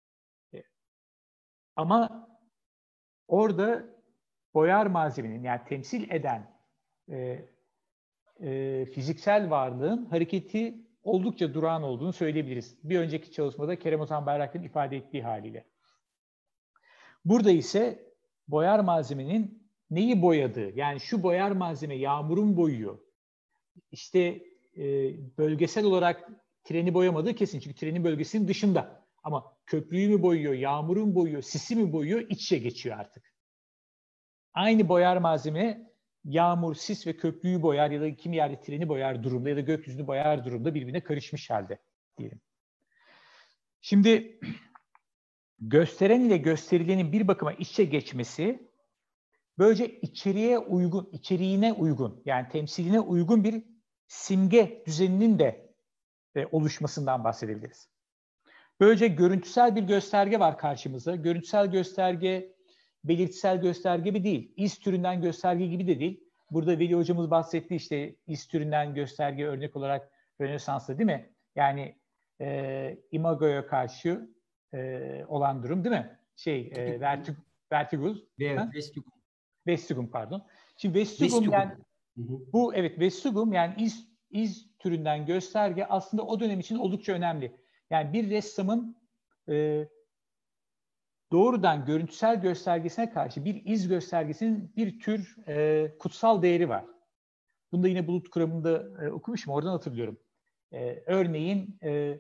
Ama orada boyar malzemenin, yani temsil eden e, e, fiziksel varlığın hareketi oldukça durağan olduğunu söyleyebiliriz. Bir önceki çalışmada Kerem Ozan Bayraktar'ın ifade ettiği haliyle. Burada ise boyar malzemenin neyi boyadığı, yani şu boyar malzeme yağmurun boyuyor. İşte e, bölgesel olarak treni boyamadığı kesin, çünkü trenin bölgesinin dışında. Ama köprüyü mü boyuyor, yağmurun boyuyor, sisi mi boyuyor, iç içe geçiyor artık. Aynı boyar malzeme yağmur, sis ve köprüyü boyar ya da kimi yerde treni boyar durumda ya da gökyüzünü boyar durumda birbirine karışmış halde diyelim. Şimdi gösteren ile gösterilenin bir bakıma iç içe geçmesi, böylece içeriğe uygun, içeriğine uygun, yani temsiline uygun bir simge düzeninin de e, oluşmasından bahsedebiliriz. Böylece görüntüsel bir gösterge var karşımızda. Görüntüsel gösterge belirtisel gösterge gibi değil. İz türünden gösterge gibi de değil. Burada Veli hocamız bahsetti işte iz türünden gösterge örnek olarak Rönesans'ta, değil mi? Yani e, imagoya karşı e, olan durum, değil mi? Şey, e, vertig vertigus. Vestigum. Vestigum pardon. Şimdi vestigum, vestigum. Yani hı hı. Bu evet vestigum yani iz iz türünden gösterge aslında o dönem için oldukça önemli. Yani bir ressamın e, doğrudan görüntüsel göstergesine karşı bir iz göstergesinin bir tür e, kutsal değeri var. Bunu da yine Bulut kuramında e, okumuşum, oradan hatırlıyorum. E, örneğin e,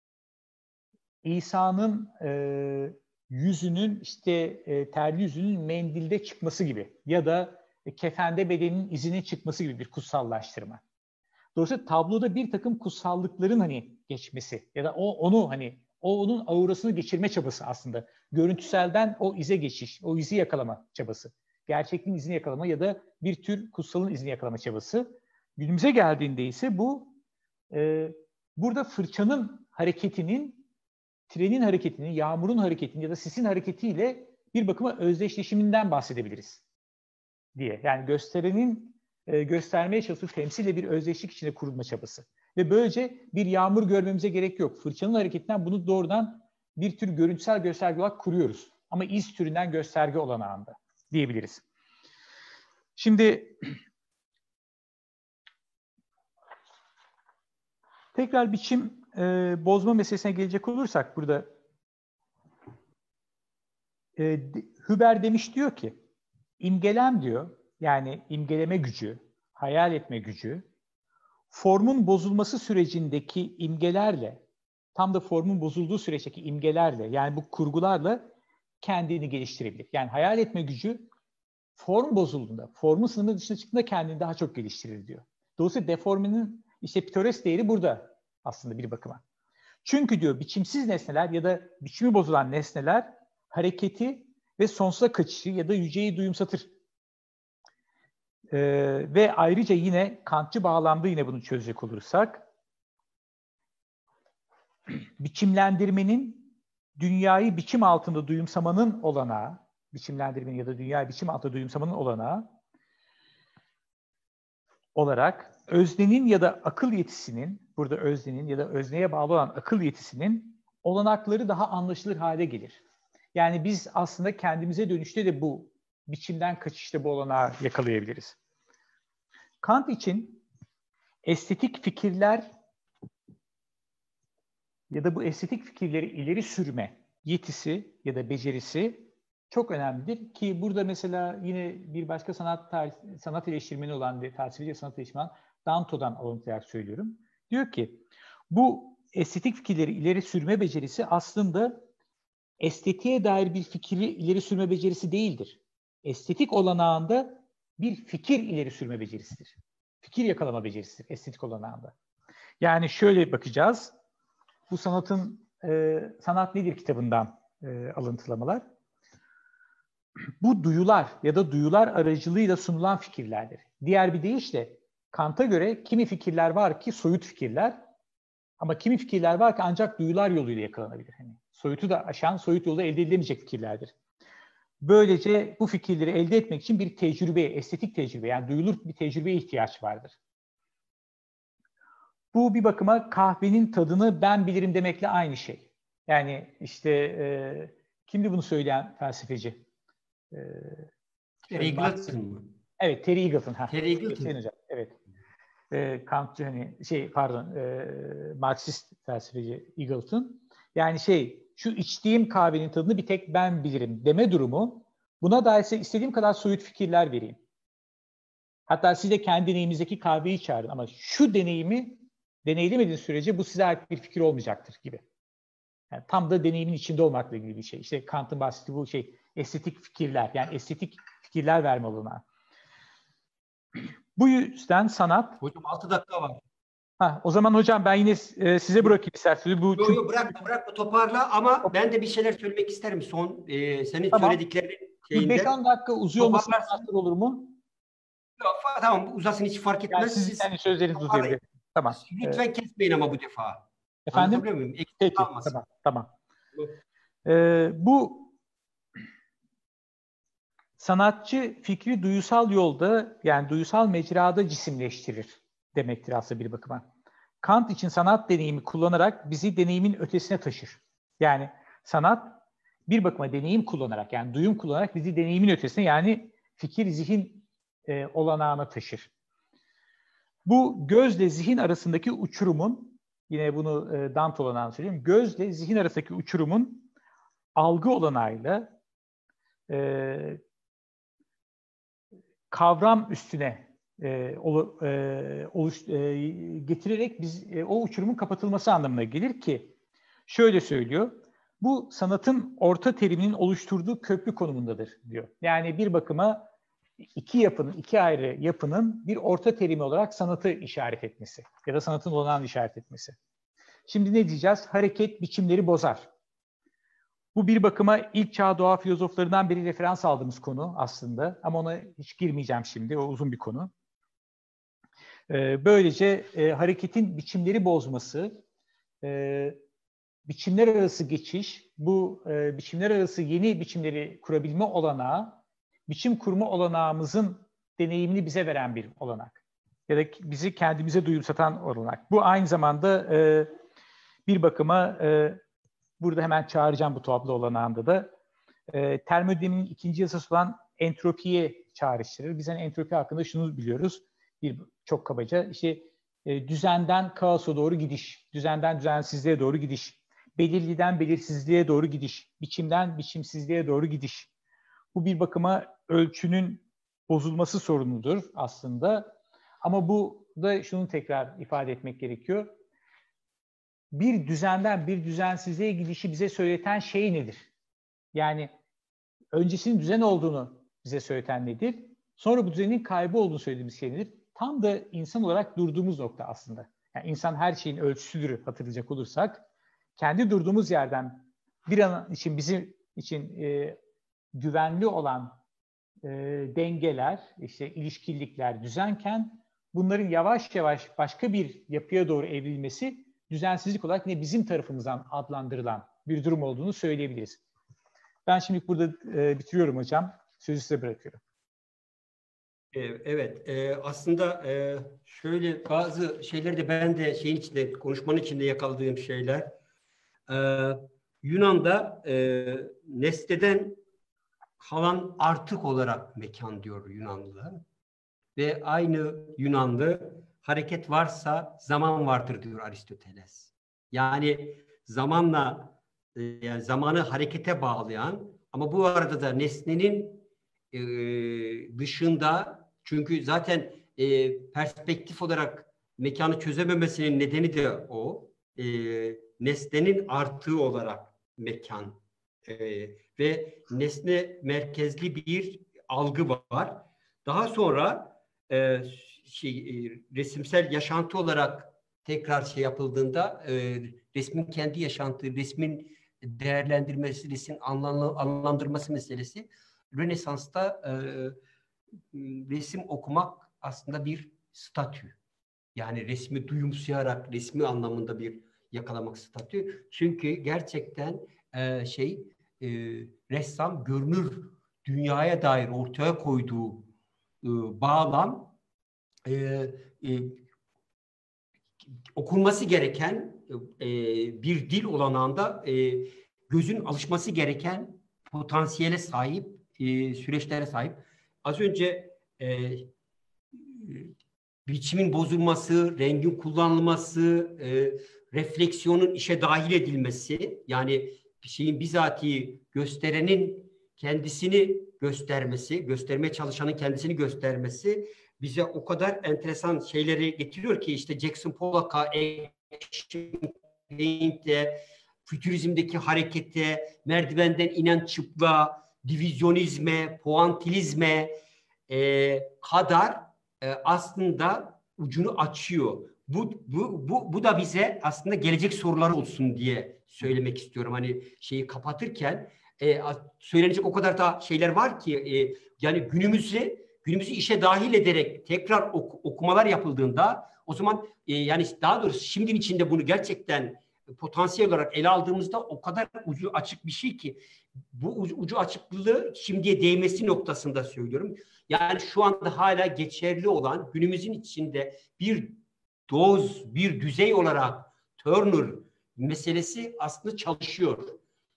İsa'nın e, yüzünün işte e, terli yüzünün mendilde çıkması gibi ya da e, kefende bedenin izine çıkması gibi bir kutsallaştırma. Dolayısıyla tabloda bir takım kutsallıkların hani geçmesi ya da o onu hani o onun aurasını geçirme çabası aslında. Görüntüselden o ize geçiş, o izi yakalama çabası. Gerçekliğin izini yakalama ya da bir tür kutsalın izini yakalama çabası. Günümüze geldiğinde ise bu e, burada fırçanın hareketinin, trenin hareketinin, yağmurun hareketinin ya da sisin hareketiyle bir bakıma özdeşleşiminden bahsedebiliriz diye. Yani gösterenin e, göstermeye çalıştığı temsille bir özdeşlik içinde kurulma çabası. Ve böylece bir yağmur görmemize gerek yok. Fırçanın hareketinden bunu doğrudan bir tür görüntüsel gösterge olarak kuruyoruz. Ama iz türünden gösterge olanağında diyebiliriz. Şimdi tekrar biçim e, bozma meselesine gelecek olursak burada e, Huber demiş diyor ki, imgelem diyor, yani imgeleme gücü, hayal etme gücü, formun bozulması sürecindeki imgelerle, tam da formun bozulduğu süreçteki imgelerle, yani bu kurgularla kendini geliştirebilir. Yani hayal etme gücü form bozulduğunda, formun sınırı dışına çıktığında kendini daha çok geliştirir diyor. Dolayısıyla deformenin işte pitoresk değeri burada aslında bir bakıma. Çünkü diyor biçimsiz nesneler ya da biçimi bozulan nesneler hareketi ve sonsuza kaçışı ya da yüceyi duyumsatır. Ee, ve ayrıca yine Kantçı bağlamda yine bunu çözecek olursak, biçimlendirmenin dünyayı biçim altında duyumsamanın olanağı, biçimlendirmenin ya da dünyayı biçim altında duyumsamanın olanağı olarak öznenin ya da akıl yetisinin, burada öznenin ya da özneye bağlı olan akıl yetisinin olanakları daha anlaşılır hale gelir. Yani biz aslında kendimize dönüşte de bu biçimden kaçışta bu olanağı yakalayabiliriz. Kant için estetik fikirler ya da bu estetik fikirleri ileri sürme yetisi ya da becerisi çok önemlidir ki burada mesela yine bir başka sanat tarih, sanat eleştirmeni olan bir felsefeci sanat eleştirmeni Danto'dan alıntılayarak söylüyorum. Diyor ki bu estetik fikirleri ileri sürme becerisi aslında estetiğe dair bir fikri ileri sürme becerisi değildir. Estetik olanağında bir fikir ileri sürme becerisidir. Fikir yakalama becerisidir estetik olanağında. Yani şöyle bakacağız. Bu sanatın e, Sanat Nedir kitabından e, alıntılamalar. Bu duyular ya da duyular aracılığıyla sunulan fikirlerdir. Diğer bir deyişle Kant'a göre kimi fikirler var ki soyut fikirler ama kimi fikirler var ki ancak duyular yoluyla yakalanabilir. Yani soyutu da aşan, soyut yolda elde edilemeyecek fikirlerdir. Böylece bu fikirleri elde etmek için bir tecrübe, estetik tecrübe yani duyulur bir tecrübeye ihtiyaç vardır. Bu bir bakıma kahvenin tadını ben bilirim demekle aynı şey. Yani işte e, kimdi bunu söyleyen felsefeci? E, Terry Eagleton mı? Evet, Terry Eagleton. Ha. Terry Eagleton. Hocam, evet. E, Kantçı hani şey pardon, e, Marksist felsefeci Eagleton. Yani şey, şu içtiğim kahvenin tadını bir tek ben bilirim deme durumu. Buna dair istediğim kadar soyut fikirler vereyim. Hatta siz de kendi deneyiminizdeki kahveyi çağırın ama şu deneyimi deneylemediğiniz sürece bu size ait bir fikir olmayacaktır gibi. Yani tam da deneyimin içinde olmakla ilgili bir şey. İşte Kant'ın bahsettiği bu şey estetik fikirler, yani estetik fikirler verme olanağı. Bu yüzden sanat... Hocam altı dakika var. Ha, o zaman hocam ben yine e, size bırakayım isterseniz. Bu Yok çünkü... yok bırakma bırakma toparla ama ben de bir şeyler söylemek isterim son e, senin tamam. söylediklerinin şeyinde. beş on dakika uzuyor olması olur mu? Yok, tamam uzasın hiç fark etmez. Yani siz Siz yani sözlerinizi uzayabilir. Tamam. Lütfen evet. Kesmeyin ama bu defa. Efendim? Muyum? Peki, kalmasın. tamam. tamam. Ee, bu sanatçı fikri duyusal yolda, yani duyusal mecrada cisimleştirir demektir aslında bir bakıma. Kant için sanat deneyimi kullanarak bizi deneyimin ötesine taşır. Yani sanat bir bakıma deneyim kullanarak, yani duyum kullanarak bizi deneyimin ötesine, yani fikir, zihin e, olanağına taşır. Bu gözle zihin arasındaki uçurumun, yine bunu e, Dante olanağını söyleyeyim, gözle zihin arasındaki uçurumun algı olanağıyla e, kavram üstüne e, olu, e, oluş, e, getirerek biz e, o uçurumun kapatılması anlamına gelir ki şöyle söylüyor. Bu sanatın orta teriminin oluşturduğu köprü konumundadır diyor. Yani bir bakıma iki yapının, iki ayrı yapının bir orta terimi olarak sanatı işaret etmesi ya da sanatın olanağını işaret etmesi. Şimdi ne diyeceğiz? Hareket biçimleri bozar. Bu bir bakıma ilk çağ doğa filozoflarından biri referans aldığımız konu aslında. Ama ona hiç girmeyeceğim şimdi. O uzun bir konu. Ee, böylece e, hareketin biçimleri bozması, e, biçimler arası geçiş, bu e, biçimler arası yeni biçimleri kurabilme olanağı, biçim kurma olanağımızın deneyimini bize veren bir olanak. Ya da bizi kendimize duyumsatan olanak. Bu aynı zamanda e, bir bakıma... E, Burada hemen çağıracağım bu tablo olanağında da. E, termodinamiğin ikinci yasası olan entropiye çağrıştırır. Biz hani entropi hakkında şunu biliyoruz. Bir çok kabaca işte e, düzenden kaosa doğru gidiş, düzenden düzensizliğe doğru gidiş. belirliden belirsizliğe doğru gidiş, biçimden biçimsizliğe doğru gidiş. Bu bir bakıma ölçünün bozulması sorunudur aslında. Ama bu da şunu tekrar ifade etmek gerekiyor. Bir düzenden bir düzensizliğe gidişi bize söyleten şey nedir? Yani öncesinin düzen olduğunu bize söyleten nedir? Sonra bu düzenin kaybı olduğunu söylediğimiz şey nedir? Tam da insan olarak durduğumuz nokta aslında. Yani insan her şeyin ölçüsüdür hatırlayacak olursak. Kendi durduğumuz yerden bir an için bizim için e, güvenli olan e, dengeler, işte ilişkilikler düzenken bunların yavaş yavaş başka bir yapıya doğru evrilmesi düzensizlik olarak yine bizim tarafımızdan adlandırılan bir durum olduğunu söyleyebiliriz. Ben şimdi burada e, bitiriyorum hocam. Sözü size bırakıyorum. Evet, e, aslında e, şöyle bazı şeyleri de ben de şeyin içinde, konuşmanın içinde yakaladığım şeyler. E, Yunan'da e, nesneden kalan artık olarak mekan diyor Yunanlılar. Ve aynı Yunanlı hareket varsa zaman vardır diyor Aristoteles. Yani zamanla e, yani zamanı harekete bağlayan ama bu arada da nesnenin e, dışında, çünkü zaten e, perspektif olarak mekanı çözememesinin nedeni de o. E, nesnenin artığı olarak mekan e, ve nesne merkezli bir algı var. Daha sonra e, şey, e, resimsel yaşantı olarak tekrar şey yapıldığında e, resmin kendi yaşantı, resmin değerlendirmesi, resmin anlamlı, anlamlandırması meselesi Rönesans'ta e, resim okumak aslında bir statü. Yani resmi duyumsayarak resmi anlamında bir yakalamak statü. Çünkü gerçekten e, şey e, ressam görünür dünyaya dair ortaya koyduğu e, bağlam e, e, okunması gereken e, bir dil olanağında e, gözün alışması gereken potansiyele sahip, e, süreçlere sahip. Az önce e, biçimin bozulması, rengin kullanılması, e, refleksiyonun işe dahil edilmesi, yani bir şeyin bizatihi gösterenin kendisini göstermesi, göstermeye çalışanın kendisini göstermesi bize o kadar enteresan şeyleri getiriyor ki, işte Jackson Pollock'a, Action Paint'e, fütürizmdeki harekete, merdivenden inen çıplığa, divizyonizme, puantilizme e, kadar e, aslında ucunu açıyor. Bu, bu, bu, bu da bize aslında gelecek sorular olsun diye söylemek istiyorum. Hani şeyi kapatırken e, söylenecek o kadar da şeyler var ki e, yani günümüzü günümüzü işe dahil ederek tekrar ok, okumalar yapıldığında o zaman e, yani daha doğrusu şimdinin içinde bunu gerçekten potansiyel olarak ele aldığımızda o kadar ucu açık bir şey ki, bu ucu, ucu açıklığı şimdiye değmesi noktasında söylüyorum. Yani şu anda hala geçerli olan günümüzün içinde bir doz, bir düzey olarak Turner meselesi aslında çalışıyor.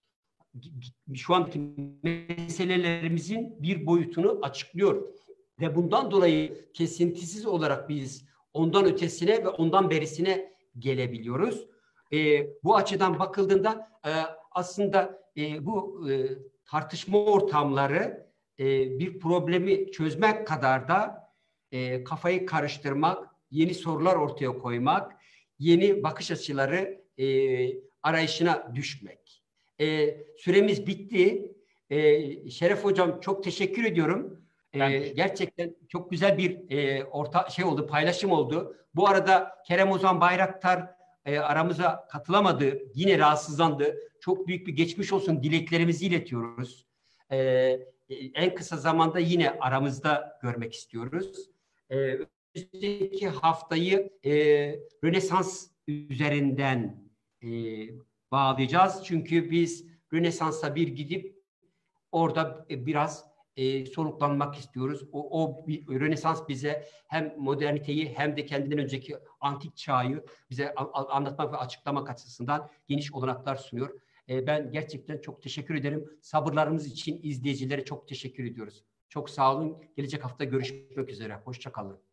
Şu andaki meselelerimizin bir boyutunu açıklıyor. Ve bundan dolayı kesintisiz olarak biz ondan ötesine ve ondan berisine gelebiliyoruz. E, bu açıdan bakıldığında e, aslında e, bu e, tartışma ortamları e, bir problemi çözmek kadar da e, kafayı karıştırmak, yeni sorular ortaya koymak, yeni bakış açıları e, arayışına düşmek. E, süremiz bitti. E, Şeref Hocam, çok teşekkür ediyorum. E, gerçekten çok güzel bir e, orta şey oldu, paylaşım oldu. Bu arada Kerem Ozan Bayraktar e, aramıza katılamadı. Yine rahatsızlandı. Çok büyük bir geçmiş olsun dileklerimizi iletiyoruz. E, en kısa zamanda yine aramızda görmek istiyoruz. E, önümüzdeki haftayı e, Rönesans üzerinden e, bağlayacağız. Çünkü biz Rönesans'a bir gidip orada biraz e, soluklanmak istiyoruz. O, o bir, Rönesans bize hem moderniteyi hem de kendinden önceki antik çağı bize a, anlatmak ve açıklamak açısından geniş olanaklar sunuyor. E, ben gerçekten çok teşekkür ederim. Sabırlarınız için izleyicilere çok teşekkür ediyoruz. Çok sağ olun. Gelecek hafta görüşmek üzere. Hoşça kalın.